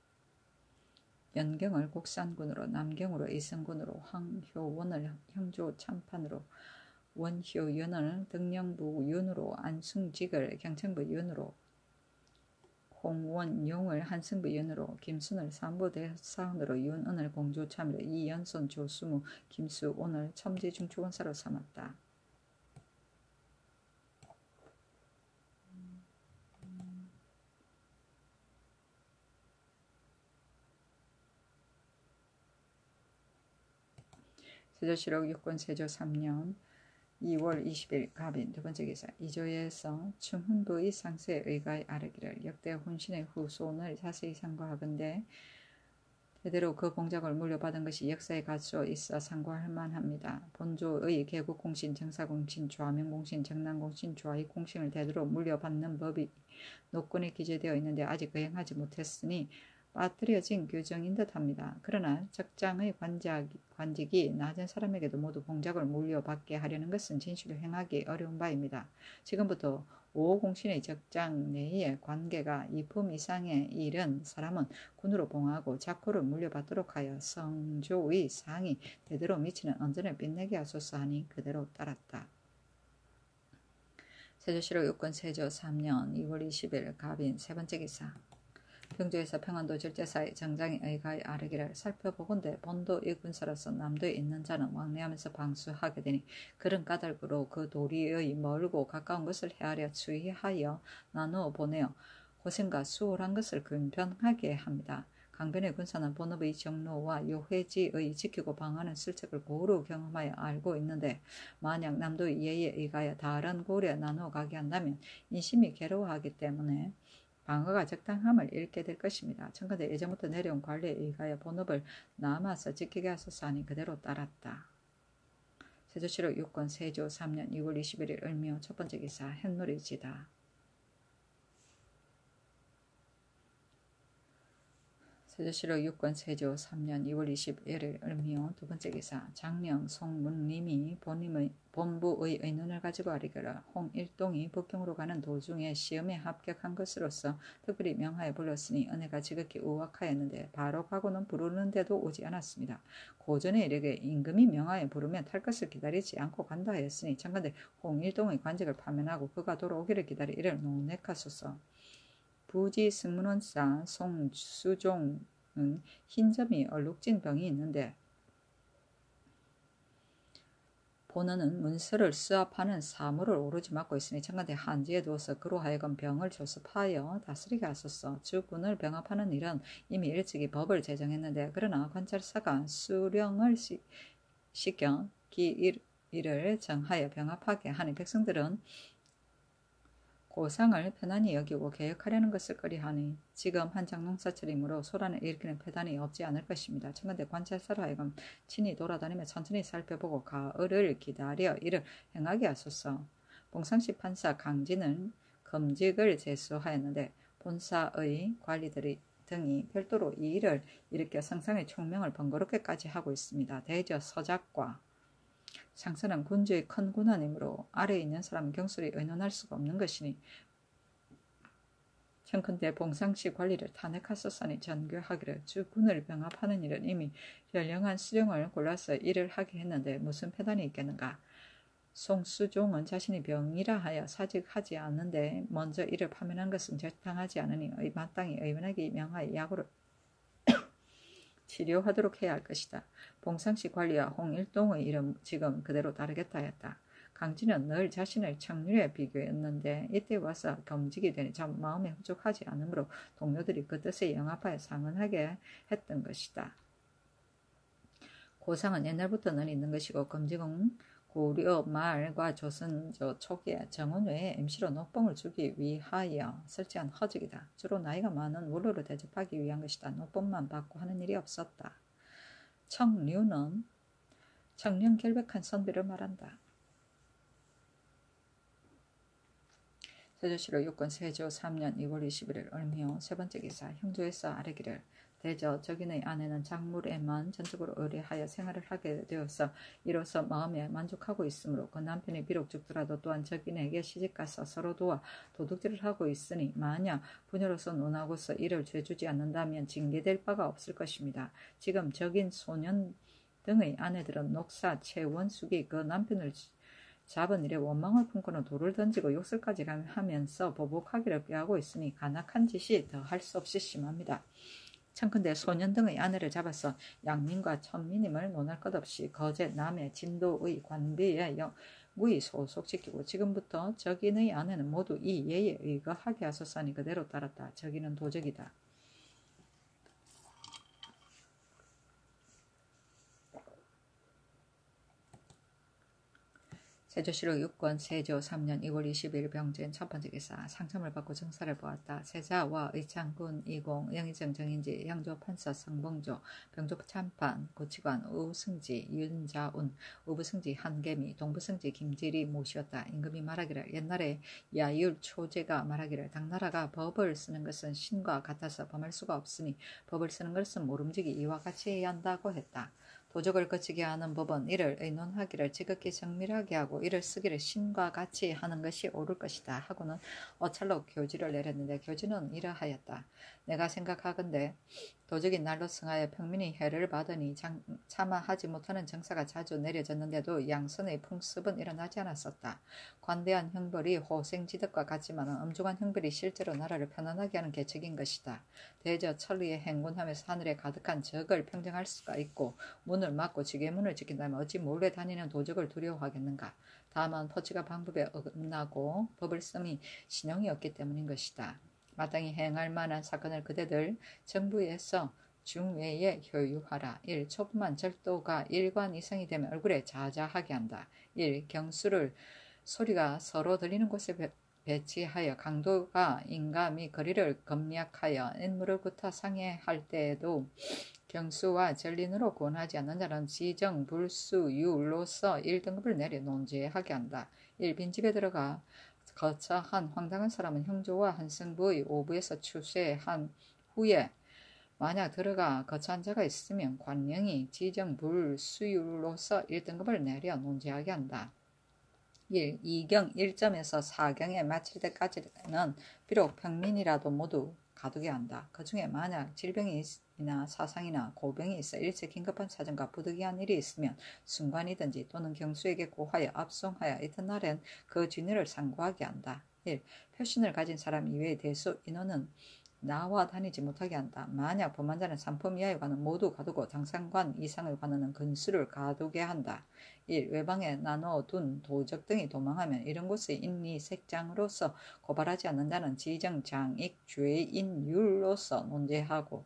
연경을 곡산군으로 남경으로 이승군으로 황효원을 형조 참판으로 원효연을 등령부 윤으로 안승직을 경청부 윤으로 홍원용을 한승부 윤으로 김순을 삼부대사원으로 윤은을 공조참으로 이연손 조수무 김수온을 첨지중추원사로 삼았다. 세조실록 6권 세조 3년 2월 20일 갑인 두 번째 기사. 이조에서 충훈부의 상세에 의가에 아뢰기를 역대 혼신의 후손을 자세히 상고하건대 대대로 그 봉작을 물려받은 것이 역사에 갖춰 있어 상고할 만합니다. 본조의 개국공신, 정사공신, 좌명공신, 정난공신, 좌익공신을 대대로 물려받는 법이 노건에 기재되어 있는데 아직 거행하지 못했으니 빠뜨려진 규정인 듯합니다. 그러나 적장의 관직이 낮은 사람에게도 모두 봉작을 물려받게 하려는 것은 진실로 행하기 어려운 바입니다. 지금부터 5호 공신의 적장 내의 관계가 2품 이상에 이른 사람은 군으로 봉하고 작호를 물려받도록 하여 성조의 상이 대대로 미치는 언전을 빛내게 하소서 하니 그대로 따랐다. 세조실록 6권 세조 3년 2월 20일 갑인 세 번째 기사. 병조에서 평안도 질제사의 정장에 의가에 아르기를 살펴보건대 본도의 군사로서 남도에 있는 자는 왕래하면서 방수하게 되니 그런 까닭으로 그 도리의 멀고 가까운 것을 헤아려 추이하여 나누어 보내어 고생과 수월한 것을 근변하게 합니다. 강변의 군사는 본업의 정로와 요회지의 지키고 방하는 실책을 고루 경험하여 알고 있는데 만약 남도의 예에 의하여 다른 고리에 나누어 가게 한다면 인심이 괴로워하기 때문에 방어가 적당함을 잃게 될 것입니다. 청컨대 예전부터 내려온 관리에 의하여 본업을 남아서 지키게 하소서 하니 그대로 따랐다. 세조실록 6권 세조 3년 2월 21일 을미호 첫 번째 기사 햇놀이지다. 세조실록 6권 세조 3년 2월 21일 을미호 두 번째 기사 장령 송문림이 본부의 의논을 가지고 아리기를 홍일동이 북경으로 가는 도중에 시험에 합격한 것으로서 특별히 명하여 불렀으니 은혜가 지극히 우악하였는데 바로 가고는 부르는데도 오지 않았습니다. 고전에 이르게 임금이 명하여 부르면 탈 것을 기다리지 않고 간다 하였으니 청컨대 홍일동의 관직을 파면하고 그가 돌아오기를 기다리 이를 농내하소서. 부지 승문원사 송수종은 흰점이 얼룩진 병이 있는데 본원은 문서를 수합하는 사무를 오로지 맡고 있으니 청컨대 한지에 두어서 그로 하여금 병을 조습하여 다스리게 하소서. 주군을 병합하는 일은 이미 일찍이 법을 제정했는데 그러나 관찰사가 수령을 시켜 기일을 정하여 병합하게 하니 백성들은 고상을 편안히 여기고 개혁하려는 것을 꺼리하니 지금 한창 농사철이므로 소란을 일으키는 패단이 없지 않을 것입니다. 청컨대 관찰사로 하여금 친히 돌아다니며 천천히 살펴보고 가을을 기다려 이를 행하게 하소서. 봉상시 판사 강진은 검직을 제수하였는데 본사의 관리들이 등이 별도로 이 일을 일으켜 성상의 총명을 번거롭게까지 하고 있습니다. 대저 서작과 상선은 군주의 큰 군원이므로 아래에 있는 사람은 경솔히 의논할 수가 없는 것이니 청컨대 봉상시 관리를 탄핵하소서니 전교하기를 주군을 병합하는 일은 이미 연령한 수령을 골라서 일을 하게 했는데 무슨 패단이 있겠는가. 송수종은 자신이 병이라 하여 사직하지 않는데 먼저 이를 파면한 것은 적당하지 않으니 마땅히 의원에게 명하여 약으로 치료하도록 해야 할 것이다. 봉상시 관리와 홍일동의 일은 지금 그대로 따르겠다 했다. 강진은 늘 자신을 청률에 비교했는데 이때 와서 겸직이 되니 참 마음에 흡족하지 않으므로 동료들이 그 뜻에 영합하여 상언하게 했던 것이다. 고상은 옛날부터 늘 있는 것이고 검직은 고려 말과 조선 초기에 정원 외에 임시로 녹봉을 주기 위하여 설치한 허직이다. 주로 나이가 많은 원로를 대접하기 위한 것이다. 녹봉만 받고 하는 일이 없었다. 청류는 청렴 결백한 선비를 말한다. 세조실록 6권 세조 3년 2월 21일 을미호 세 번째 기사 형조에서 아뢰기를 대저 적인의 아내는 작물에만 전적으로 의뢰하여 생활을 하게 되어서 이로써 마음에 만족하고 있으므로 그 남편이 비록 죽더라도 또한 적인에게 시집가서 서로 도와 도둑질을 하고 있으니 만약 부녀로서 논하고서 이를 죄주지 않는다면 징계될 바가 없을 것입니다. 지금 적인 소년 등의 아내들은 녹사 최원숙이 그 남편을 잡은 일에 원망을 품고는 돌을 던지고 욕설까지 하면서 보복하기를 꾀하고 있으니 간악한 짓이 더할 수 없이 심합니다. 청컨대 소년 등의 아내를 잡아서 양민과 천민임을 논할 것 없이 거제 남해 진도의 관비에 영구히 소속시키고 지금부터 적인의 아내는 모두 이 예에 의거하게 하소서 하니 그대로 따랐다. 적인은 도적이다. 세조실록 6권 세조 3년 2월 20일 병진 첫 번째 기사 상첨을 받고 정사를 보았다. 세자와 의창군 이공 영의정 정인지 양조 판사 성봉조 병조 참판 고치관 우승지 윤자운 우부승지 한개미 동부승지 김질이 모시었다. 임금이 말하기를 옛날에 야율 초제가 말하기를 당나라가 법을 쓰는 것은 신과 같아서 범할 수가 없으니 법을 쓰는 것은 모름지기 이와 같이 해야 한다고 했다. 도적을 거치게 하는 법은 이를 의논하기를 지극히 정밀하게 하고 이를 쓰기를 신과 같이 하는 것이 옳을 것이다 하고는 어찰로 교지를 내렸는데 교지는 이러하였다. 내가 생각하건대 도적이 날로 승하여 평민이 해를 받으니 차마 하지 못하는 정사가 자주 내려졌는데도 양선의 풍습은 일어나지 않았었다. 관대한 형벌이 호생지덕과 같지만 엄중한 형벌이 실제로 나라를 편안하게 하는 계책인 것이다. 대저 천리에 행군하면서 하늘에 가득한 적을 평정할 수가 있고 문을 막고 지게문을 지킨다면 어찌 몰래 다니는 도적을 두려워하겠는가. 다만 포치가 방법에 어긋나고 법을 쓰니 신용이 없기 때문인 것이다. 마땅히 행할 만한 사건을 그대들 정부에서 중외에 효유하라. 1. 초품한 절도가 1관 이상이 되면 얼굴에 자자하게 한다. 1. 경수를 소리가 서로 들리는 곳에 배치하여 강도가 인가 및 거리를 검약하여 인물을부터 상해할 때에도 경수와 전린으로 구원하지 않는 자는 지정, 불수, 유로서 1등급을 내려 논제하게 한다. 1. 빈집에 들어가 거처한 황당한 사람은 형조와 한승부의 오부에서 추세한 후에 만약 들어가 거처한 자가 있으면 관령이 지정, 불, 수유로서 1등급을 내려 논제하게 한다. 1. 2경 1점에서 4경에 마칠 때까지는 비록 평민이라도 모두 가두게 한다. 그 중에 만약 질병이나 사상이나 고병이 있어 일체 긴급한 사정과 부득이한 일이 있으면 순관이든지 또는 경수에게 고하여 압송하여 이튿날엔 그 진위를 상고하게 한다. 1. 표신을 가진 사람 이외의 대수 인원은 나와 다니지 못하게 한다. 만약 범한 자는 3품 이하의 관은 모두 가두고 장상관 이상의 관원은 근수를 가두게 한다. 1. 외방에 나눠둔 도적 등이 도망하면 이런 곳의 인리 색장으로서 고발하지 않는 자는 지정, 장익, 죄인율로서 논제하고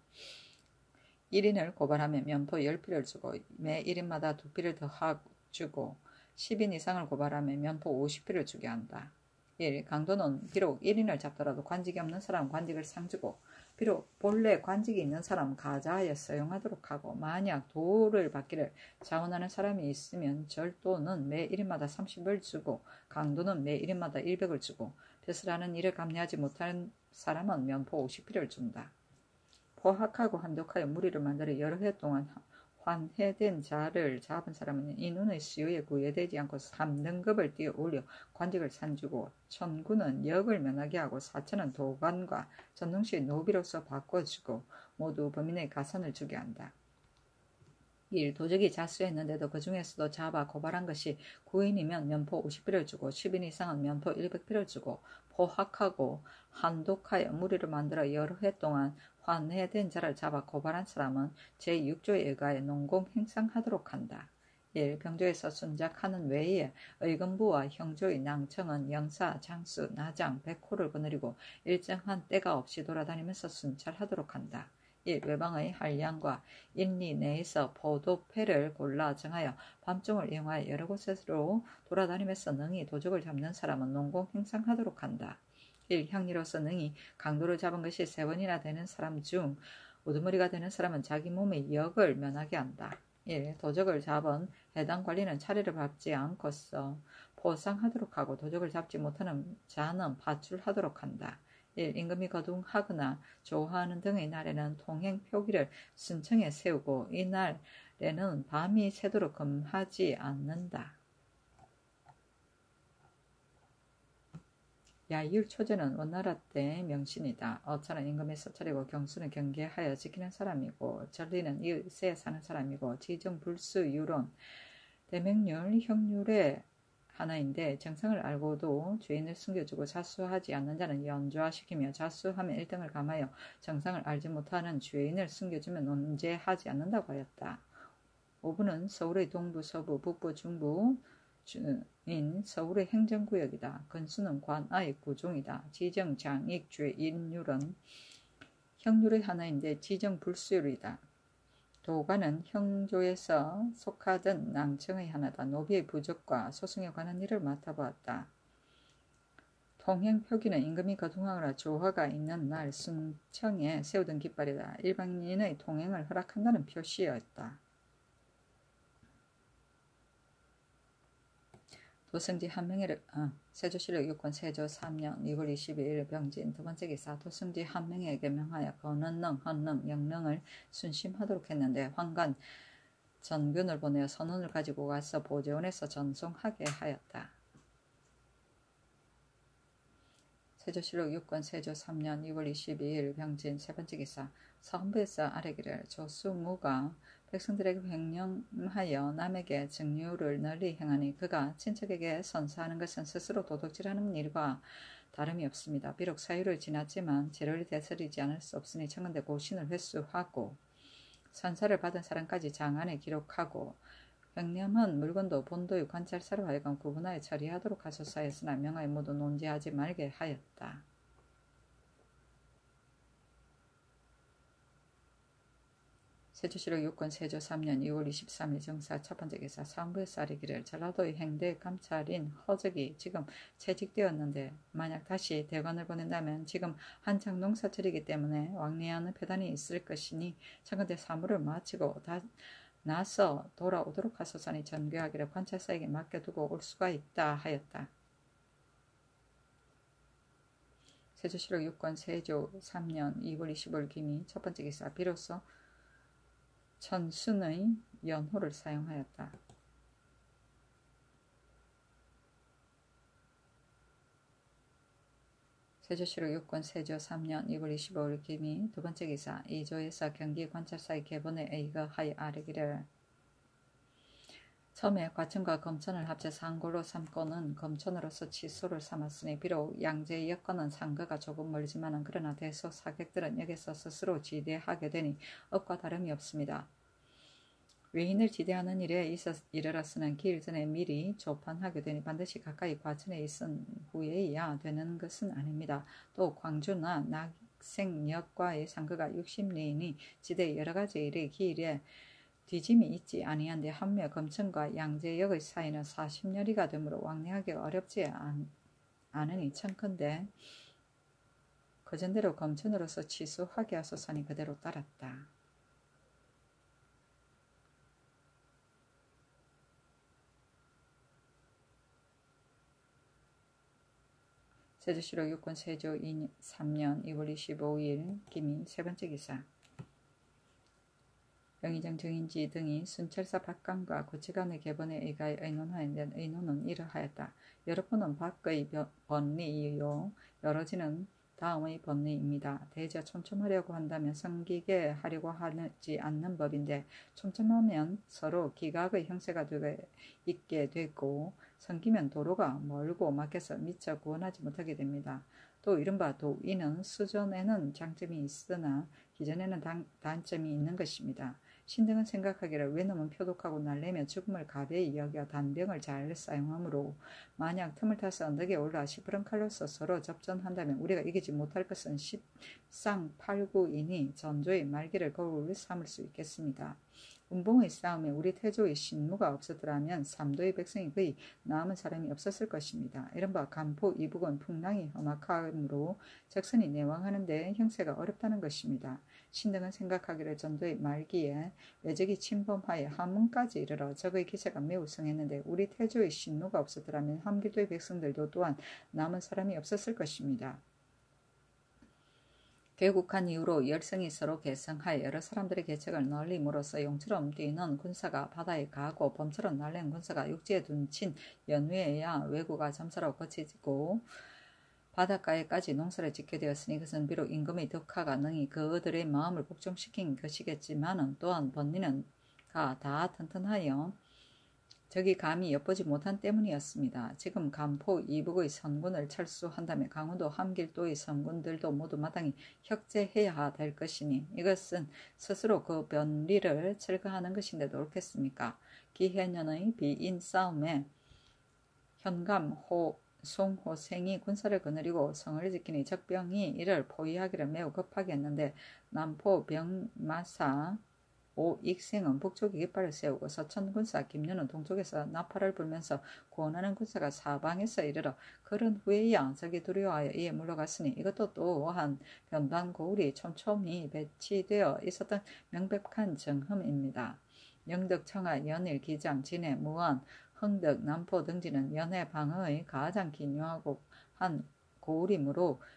1인을 고발하면 면포 10피를 주고 매 1인마다 2피를 더 주고 10인 이상을 고발하면 면포 50피를 주게 한다. 1. 강도는 비록 1인을 잡더라도 관직이 없는 사람 관직을 상주고 비록 본래 관직이 있는 사람 가자하여 사용하도록 하고 만약 도를 받기를 자원하는 사람이 있으면 절도는 매 1인마다 30을 주고 강도는 매 1인마다 100을 주고 벼슬 하는 일을 감내하지 못하는 사람은 면포 50피를 준다. 포학하고 한독하여 무리를 만들어 여러 해 동안 환해된 자를 잡은 사람은 인운의 수요에 구애되지 않고 3등급을 띄어 올려 관직을 산주고 천군은 역을 면하게 하고 사천은 도관과 전동시의 노비로서 바꿔주고 모두 범인의 가산을 주게 한다. 1. 도적이 자수했는데도 그 중에서도 잡아 고발한 것이 9인이면 면포 50피를 주고 10인 이상은 면포 100피를 주고 포학하고 한독하여 무리를 만들어 여러 해 동안 환해된 자를 잡아 고발한 사람은 제6조에 의하여 농공 행상하도록 한다. 1. 병조에서 순작하는 외에 의금부와 형조의 낭청은 영사, 장수, 나장, 백호를 거느리고 일정한 때가 없이 돌아다니면서 순찰하도록 한다. 1. 외방의 한량과 인리 내에서 포도패를 골라 정하여 밤중을 이용하여 여러 곳으로 돌아다니면서 능히 도적을 잡는 사람은 농공 행상하도록 한다. 1. 형리로서 능히 강도를 잡은 것이 3번이나 되는 사람 중 우두머리가 되는 사람은 자기 몸의 역을 면하게 한다. 1. 도적을 잡은 해당 관리는 차례를 밟지 않고서 포상하도록 하고 도적을 잡지 못하는 자는 파출하도록 한다. 1. 임금이 거둥하거나 조하하는 등의 날에는 통행 표기를 순청에 세우고 이 날에는 밤이 새도록 금하지 않는다. 야율초제는 원나라 때 명신이다. 어차는 임금의 서찰이고 경수는 경계하여 지키는 사람이고 전리는 이웃에 사는 사람이고 지정불수 유론 대명률 형률의 하나인데 정상을 알고도 죄인을 숨겨주고 자수하지 않는 자는 연좌시키며 자수하면 1등을 감하여 정상을 알지 못하는 죄인을 숨겨주면 논제하지 않는다고 하였다. 5부는 서울의 동부, 서부, 북부, 중부 인 서울의 행정구역이다. 근수는 관아의 구종이다. 지정, 장익, 죄인율은 형률의 하나인데 지정 불수율이다. 도관은 형조에서 속하던 낭청의 하나다. 노비의 부적과 소송에 관한 일을 맡아보았다. 통행표기는 임금이 거둥하거나 조화가 있는 날 순청에 세우던 깃발이다. 일반인의 통행을 허락한다는 표시였다. 도승지 한명회를 세조실록 6권 세조 3년 2월 22일 병진 두 번째 기사 도승지 한명회에게 명하여 건언능, 헌능, 영능을 순심하도록 했는데 황간 전균을 보내어 선원을 가지고 가서 보제원에서 전송하게 하였다. 세조실록 6권 세조 3년 2월 22일 병진 세 번째 기사. 서헌부에서 아뢰기를 조수무가 백성들에게 횡령하여 남에게 증유를 널리 행하니 그가 친척에게 선사하는 것은 스스로 도둑질하는 일과 다름이 없습니다. 비록 사유를 지났지만 재료를 되새리지 않을 수 없으니 청근대 고신을 회수하고 선사를 받은 사람까지 장안에 기록하고 횡령한 물건도 본도의 관찰사로 하여금 구분하여 처리하도록 하소서 했으나 명하여 모두 논지하지 말게 하였다. 세조실록 6권 세조 3년 2월 23일 정사 첫 번째 기사. 사헌부에서 아뢰기를 전라도의 행대 감찰인 허적이 지금 채직되었는데 만약 다시 대관을 보낸다면 지금 한창 농사철이기 때문에 왕래하는 배단이 있을 것이니 청근대 사무를 마치고 나서 돌아오도록 하소서니 전교하기를 관찰사에게 맡겨두고 올 수가 있다 하였다. 세조실록 6권 세조 3년 2월 25일 기미 첫 번째 기사. 비로소 천순의 연호를 사용하였다. 세조실록 6권 세조 3년 2월 25일 기미 두 번째 기사. 이조에서 경기관찰사의 계본에 의거하여 아뢰기를 처음에 과천과 검천을 합쳐 상고로 삼고는 검천으로서 치소를 삼았으니 비록 양재의 여건은 상거가 조금 멀지만은 그러나 대소 사객들은 여기서 스스로 지대하게 되니 업과 다름이 없습니다. 외인을 지대하는 일에 이르렀으는 기일 전에 미리 조판하게 되니 반드시 가까이 과천에 있은 후에야 되는 것은 아닙니다. 또 광주나 낙생역과의 상거가 60리이니 지대의 여러가지 일이 기일에 뒤짐이 있지 아니한데 한며 검천과 양재역의 사이는 40여리가 되므로 왕래하기가 어렵지 않으니 청컨대 거전대로 검천으로서 취소하게 하소서니 그대로 따랐다. 세조실록 6권 세조 3년 2월 25일 기미 세 번째 기사. 영의정 정인지 등이 순찰사 박강과 고치관의 계본에 의가에 의논하였는데 의논은 이러하였다. 여러 번은 밖의 번리이요 여러지는 다음의 번리입니다. 대저 촘촘하려고 한다면 성기게 하려고 하지 않는 법인데 촘촘하면 서로 기각의 형세가 있게 되고 성기면 도로가 멀고 막혀서 미처 구원하지 못하게 됩니다. 또 이른바 도의는 수전에는 장점이 있으나 기전에는 단점이 있는 것입니다. 신등은 생각하기를 외놈은 표독하고 날래며 죽음을 가벼이 여겨 단병을 잘 사용하므로 만약 틈을 타서 언덕에 올라 시퍼런 칼로서 서로 접전한다면 우리가 이기지 못할 것은 십상팔구이니 전조의 말기를 거울 삼을 수 있겠습니다. 운봉의 싸움에 우리 태조의 신무가 없었더라면 삼도의 백성이 거의 남은 사람이 없었을 것입니다. 이른바 간포 이북은 풍랑이 험악하므로 적선이 내왕하는 데 형세가 어렵다는 것입니다. 신등은 생각하기를 전도의 말기에 외적이 침범하여 함흥까지 이르러 적의 기세가 매우 성했는데 우리 태조의 신무가 없었더라면 함길도의 백성들도 또한 남은 사람이 없었을 것입니다. 개국한 이후로 열성이 서로 계승하여 여러 사람들의 계책을 널림으로써 용처럼 뛰는 군사가 바다에 가고 범처럼 날랜 군사가 육지에 둔친 연후에야 왜구가 점차로 거치고 바닷가에까지 농사를 짓게 되었으니 그것은 비록 임금의 덕화가 능히 그들의 마음을 복종시킨 것이겠지만은 또한 번리는 다 튼튼하여 적이 감히 엿보지 못한 때문이었습니다. 지금 간포 이북의 선군을 철수한다면 강원도 함길도의 선군들도 모두 마땅히 혁제해야 될 것이니 이것은 스스로 그 변리를 철거하는 것인데도 옳겠습니까? 기해년의 비인 싸움에 현감 송호생이 군사를 거느리고 성을 지키니 적병이 이를 포위하기를 매우 급하게 했는데 남포 병마사 오익생은 북쪽에 깃발을 세우고 서천군사 김유는 동쪽에서 나팔을 불면서 구원하는 군사가 사방에서 이르러 그런 후에야 적이 두려워하여 이에 물러갔으니 이것도 또한 변방고울이 촘촘히 배치되어 있었던 명백한 정흠입니다. 영덕, 청하, 연일, 기장, 진해, 무안, 흥덕, 남포 등지는 연해 방어의 가장 기묘하고 한 고울이므로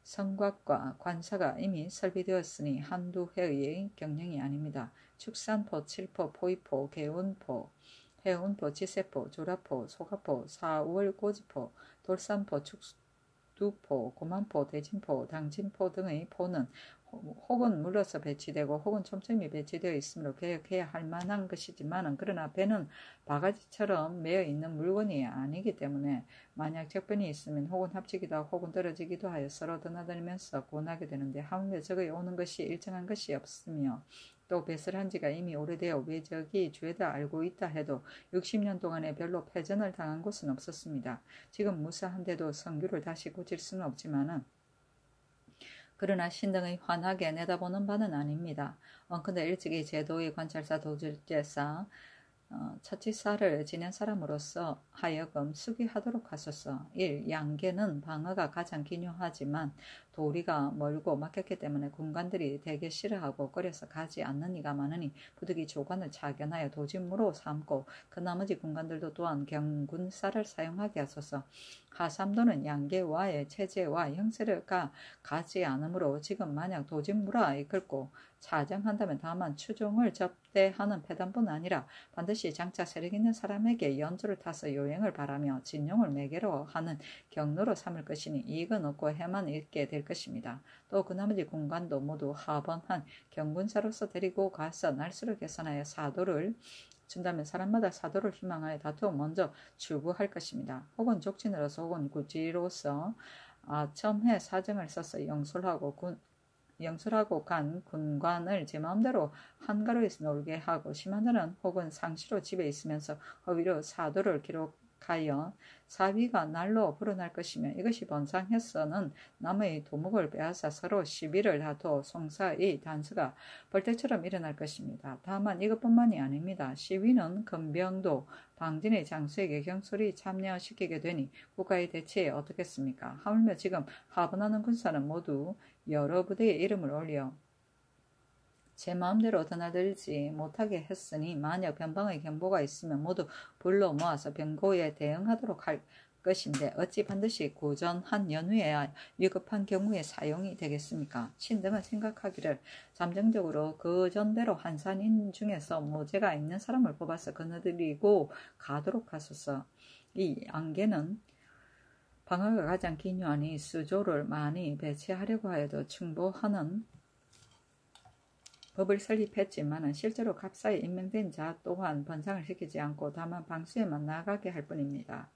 성곽과 관사가 이미 설비되었으니 한두 해의 경영이 아닙니다. 축산포, 칠포, 포이포, 개운포, 해운포, 지세포, 조라포, 소가포, 사월고지포, 돌산포, 축두포, 고만포, 대진포, 당진포 등의 포는 혹은 물러서 배치되고 혹은 촘촘히 배치되어 있으므로 개혁해야 할 만한 것이지만 그러나 배는 바가지처럼 매여 있는 물건이 아니기 때문에 만약 적변이 있으면 혹은 합치기도 하고 혹은 떨어지기도 하여 서로 드나들면서 고나게 되는데 하물며 적의 오는 것이 일정한 것이 없으며 또 배설을 한 지가 이미 오래되어 외적이 죄다 알고 있다 해도 60년 동안에 별로 패전을 당한 곳은 없었습니다. 지금 무사한데도 성규를 다시 고칠 수는 없지만은 그러나 신등의 환하게 내다보는 바는 아닙니다. 언컨대 일찍이 제도의 관찰사 도질제사 처치사를 지낸 사람으로서 하여금 수기하도록 하소서. 1. 양계는 방어가 가장 기묘하지만 도리가 멀고 막혔기 때문에 군관들이 대개 싫어하고 꺼려서 가지 않는 이가 많으니 부득이 조관을 차견하여 도진무로 삼고 그 나머지 군관들도 또한 경군사를 사용하게 하소서. 하삼도는 양계와의 체제와 형세가 가지 않으므로 지금 만약 도진무라 이끌고 차정한다면 다만 추종을 접대하는 패단뿐 아니라 반드시 장차 세력 있는 사람에게 연주를 타서 요행을 바라며 진용을 매개로 하는 경로로 삼을 것이니 이익은 없고 해만 있게 될 것입니다. 또 그 나머지 군관도 모두 하번한 경군사로서 데리고 가서 날수를 계산하여 사도를 준다면 사람마다 사도를 희망하여 다투어 먼저 추구할 것입니다. 혹은 족진으로서 혹은 구지로서 첨해 사정을 써서 영술하고 간 군관을 제 마음대로 한가로에서 놀게 하고 심한 자는 혹은 상시로 집에 있으면서 허위로 사도를 기록하여 사위가 날로 불어날 것이며 이것이 번상해서는 남의 도목을 빼앗아 서로 시비를 다투어 송사의 단수가 벌떼처럼 일어날 것입니다. 다만 이것뿐만이 아닙니다. 시위는 금병도 방진의 장수에게 경솔히 참여시키게 되니 국가의 대체에 어떻겠습니까? 하물며 지금 하분하는 군사는 모두 여러 부대의 이름을 올려 제 마음대로 드나들지 못하게 했으니 만약 변방의 경보가 있으면 모두 불러 모아서 병고에 대응하도록 할 것인데 어찌 반드시 고전한 연후에야 위급한 경우에 사용이 되겠습니까? 신등은 생각하기를 잠정적으로 그 전대로 한산인 중에서 모재가 있는 사람을 뽑아서 거느리고 가도록 하소서. 이 안개는 방어가 가장 기묘하니 수조를 많이 배치하려고 하여도 충보하는 법을 설립했지만 실제로 갑사에 임명된 자 또한 번상을 시키지 않고 다만 방수에만 나가게 할 뿐입니다.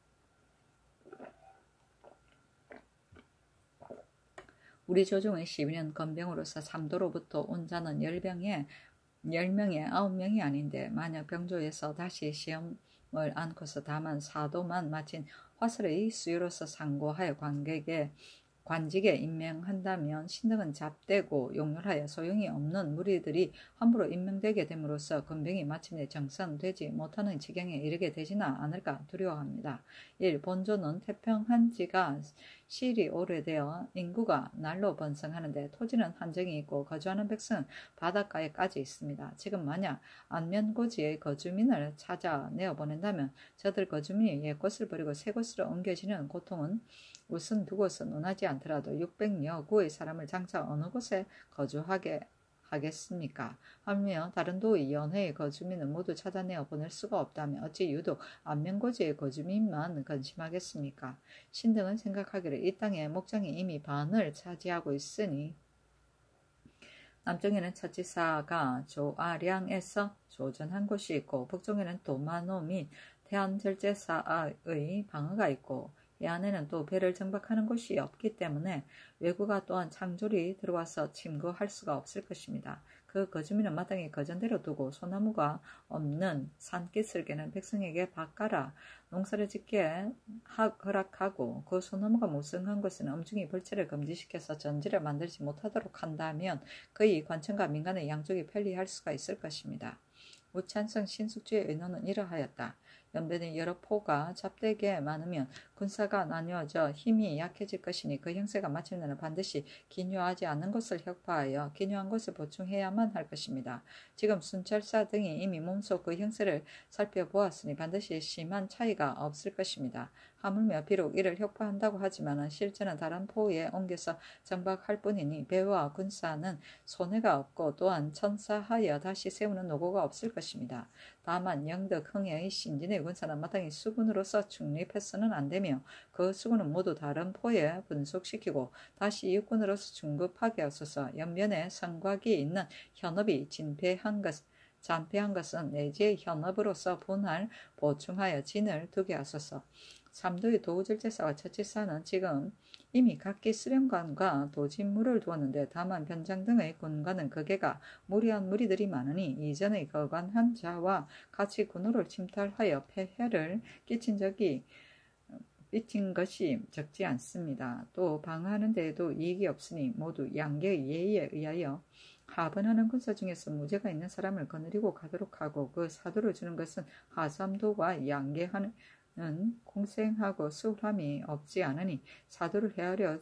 우리 조정의 12년 건병으로서 3도로부터 온 자는 10명에 9명이 아닌데 만약 병조에서 다시 시험을 안고서 다만 4도만 마친 화설의 수요로서 상고하여 관직에 임명한다면 신등은 잡되고 용렬하여 소용이 없는 무리들이 함부로 임명되게 됨으로써 건병이 마침내 정상되지 못하는 지경에 이르게 되지는 않을까 두려워합니다. 1. 본조는 태평한 지가 실이 오래되어 인구가 날로 번성하는데 토지는 한정이 있고 거주하는 백성은 바닷가에까지 있습니다. 지금 만약 안면고지의 거주민을 찾아 내어보낸다면 저들 거주민이 옛곳을 버리고 새 곳으로 옮겨지는 고통은 우선 두 곳은 논하지 않더라도 600여 구의 사람을 장차 어느 곳에 거주하게 하겠습니까? 하며 다른 도의 연회의 거주민은 모두 찾아내어 보낼 수가 없다면 어찌 유독 안면고지의 거주민만 근심하겠습니까? 신등은 생각하기를 이 땅의 목장이 이미 반을 차지하고 있으니 남쪽에는 처치사가 조아량에서 조전한 곳이 있고 북쪽에는 도마노 및 태안절제사의 방어가 있고 해안에는 또 배를 정박하는 곳이 없기 때문에 외구가 또한 창졸이 들어와서 침구할 수가 없을 것입니다. 그 거주민은 마땅히 거전대로 두고 소나무가 없는 산기슭에는 백성에게 밭가라 농사를 짓게 허락하고 그 소나무가 무성한 곳에는 엄중히 벌채를 금지시켜서 전지를 만들지 못하도록 한다면 그의 관청과 민간의 양쪽이 편리할 수가 있을 것입니다. 우찬성 신숙주의 의논은 이러하였다. 연변의 여러 포가 잡되게 많으면 군사가 나뉘어져 힘이 약해질 것이니 그 형세가 마침내는 반드시 기묘하지 않은 곳을 혁파하여 기묘한 곳을 보충해야만 할 것입니다. 지금 순찰사 등이 이미 몸소 그 형세를 살펴보았으니 반드시 심한 차이가 없을 것입니다. 하물며 비록 이를 혁파한다고 하지만 실제는 다른 포에 옮겨서 정박할 뿐이니 배와 군사는 손해가 없고 또한 천사하여 다시 세우는 노고가 없을 것입니다. 다만 영덕 흥해의 신진의 군사는 마땅히 수군으로서 중립해서는 안되며 그 수군은 모두 다른 포에 분속시키고 다시 육군으로서 중급하게 하소서. 연변에 성곽이 있는 현업이 잔패한 것은 내지의 현업으로서 분할 보충하여 진을 두게 하소서. 삼도의 도우절제사와 처치사는 지금 이미 각기 수령관과 도진무를 두었는데 다만 변장 등의 군관은 극에가 무리한 무리들이 많으니 이전의 거관한 자와 같이 군호를 침탈하여 폐해를 끼친 것이 적지 않습니다. 또 방어하는 데에도 이익이 없으니 모두 양계의 예의에 의하여 하번하는 군사 중에서 무죄가 있는 사람을 거느리고 가도록 하고 그 사도를 주는 것은 하삼도와 양계하는 공생하고 수울함이 없지 않으니 사도를 헤아려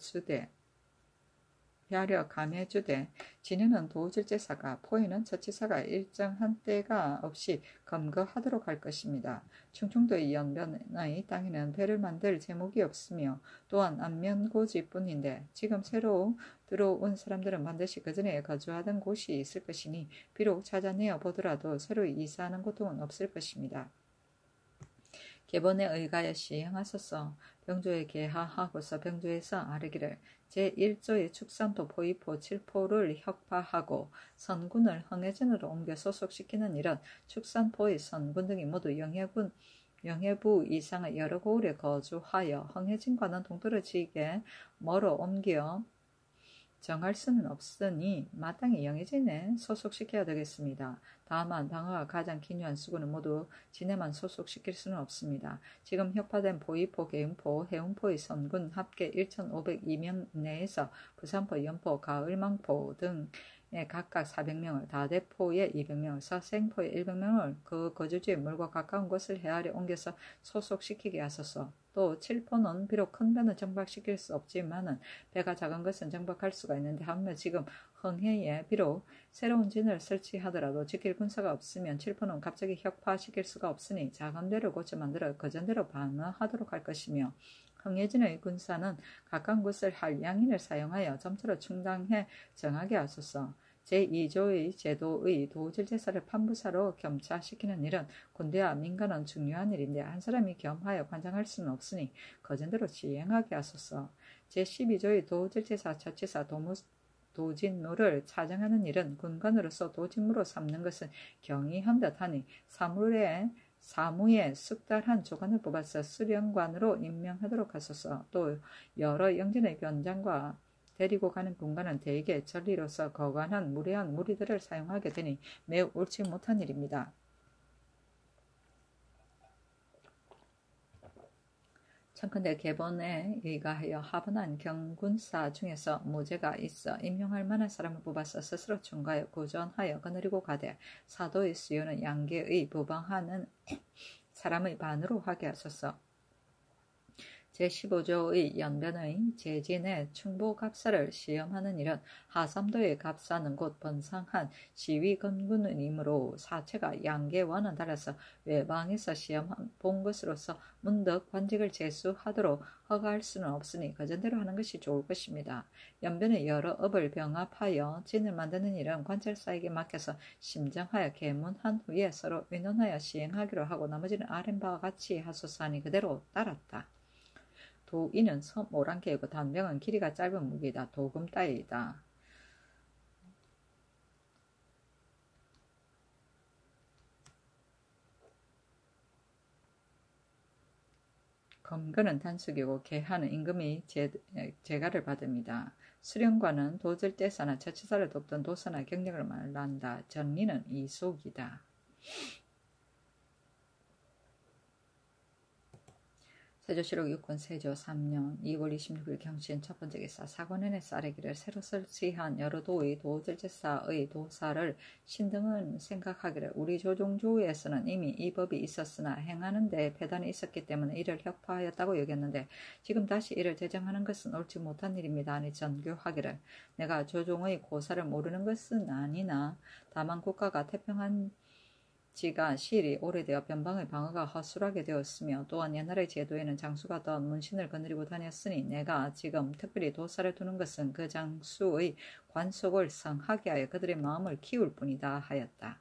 감해주되 진에는 도우질제사가 포에는 처치사가 일정한 때가 없이 검거하도록 할 것입니다. 충청도의 연변의 땅에는 배를 만들 제목이 없으며 또한 안면고지뿐인데 지금 새로 들어온 사람들은 반드시 그전에 거주하던 곳이 있을 것이니 비록 찾아내어 보더라도 새로 이사하는 고통은 없을 것입니다. 계본에 의가여 시행하소서. 병조에 계하하고서 병조에서 아르기를 제1조의 축산토 포위포 7포를 혁파하고 선군을 흥해진으로 옮겨 소속시키는 일은 축산포의 선군 등이 모두 영해부 이상의 여러 고을에 거주하여 흥해진과는 동떨어지게 멀어 옮겨 정할 수는 없으니 마땅히 영해진에 소속시켜야 되겠습니다. 다만 방어가 가장 기묘한 수군은 모두 진에만 소속시킬 수는 없습니다. 지금 혁파된 보이포, 계흥포, 해운포의 선군 합계 1,502명 내에서 부산포, 연포, 가을망포 등에 각각 400명을, 다대포에 200명을, 서생포에 100명을 그 거주지의 물과 가까운 곳을 헤아려 옮겨서 소속시키게 하소서. 또 7포는 비록 큰 배는 정박시킬 수 없지만은 배가 작은 것은 정박할 수가 있는데 하며 지금 흥해에 비록 새로운 진을 설치하더라도 지킬 군사가 없으면 7포는 갑자기 혁파시킬 수가 없으니 작은 배를 고쳐 만들어 거전대로 방어하도록 할 것이며 흥해진의 군사는 가까운 곳을 할 양인을 사용하여 점차로 충당해 정하게 하소서. 제2조의 제도의 도질제사를 판부사로 겸차시키는 일은 군대와 민간은 중요한 일인데 한 사람이 겸하여 관장할 수는 없으니 거전대로 시행하게 하소서. 제12조의 도질제사, 처치사, 도진무를 차정하는 일은 군관으로서 도진무로 삼는 것은 경이한 듯하니 사무에 숙달한 조관을 뽑아서 수령관으로 임명하도록 하소서. 또 여러 영진의 변장과 데리고 가는 군관은 대개 전리로서 거관한 무례한 무리들을 사용하게 되니 매우 옳지 못한 일입니다. 청컨대 계본에 의가하여 하번한 경군사 중에서 무죄가 있어 임용할 만한 사람을 뽑아서 스스로 총괄하여 구전하여 거느리고 가되 사도의 수요는 양계의 부방하는 사람의 반으로 하게 하소서. 제15조의 연변의 제진의 충보갑사를 시험하는 일은 하삼도의 갑사는 곧 번상한 시위건군이므로 사체가 양계와는 달라서 외방에서 시험 본 것으로서 문득 관직을 제수하도록 허가할 수는 없으니 거전대로 하는 것이 좋을 것입니다. 연변의 여러 업을 병합하여 진을 만드는 일은 관찰사에게 맡겨서 심정하여 계문한 후에 서로 의논하여 시행하기로 하고 나머지는 아랫바와 같이 하소서 하니 그대로 따랐다. 도인은 섬 오랑캐이고 단병은 길이가 짧은 무기다. 도금 따위이다. 검거는 단속이고 계하는 임금이 제가를 받습니다. 수령관은 도절대사나 처치사를 돕던 도사나 경력을 말한다. 정리는 이속이다. 세조실록 6권 세조 3년 2월 26일 경신 첫 번째 기사 사관원의 쌀에기를 새로 설치한 여러 도의 도절제사의 도사를 신등은 생각하기를 우리 조종조에서는 이미 이 법이 있었으나 행하는 데 배단이 있었기 때문에 이를 혁파하였다고 여겼는데 지금 다시 이를 제정하는 것은 옳지 못한 일입니다. 하니 전교하기를 내가 조종의 고사를 모르는 것은 아니나 다만 국가가 태평한 지가 시일이 오래되어 변방의 방어가 허술하게 되었으며 또한 옛날의 제도에는 장수가 더 문신을 거느리고 다녔으니 내가 지금 특별히 도사를 두는 것은 그 장수의 관속을 성하게 하여 그들의 마음을 키울 뿐이다 하였다.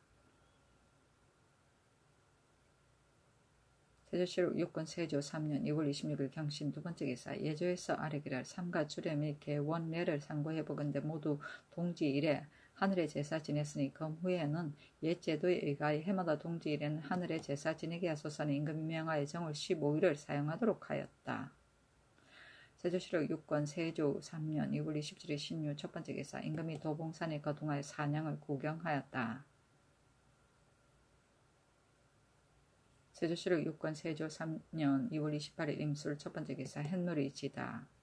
세조실록 6권 세조 3년 2월 26일 경신 두 번째 기사 예조에서 아래기를 삼가 주례 및 개원례를 상고해보건대 모두 동지일에 하늘의 제사 지냈으니 검후에는 옛 제도에 의하여 해마다 동지일에는 하늘의 제사 지내게 하소서는 임금이 명하여 정월 15일을 사용하도록 하였다. 세조실록 6권 세조 3년 2월 27일 신유 첫 번째 기사 임금이 도봉산에 거동하여 산양을 구경하였다. 세조실록 6권 세조 3년 2월 28일 임술 첫 번째 기사 햇놀이 지다.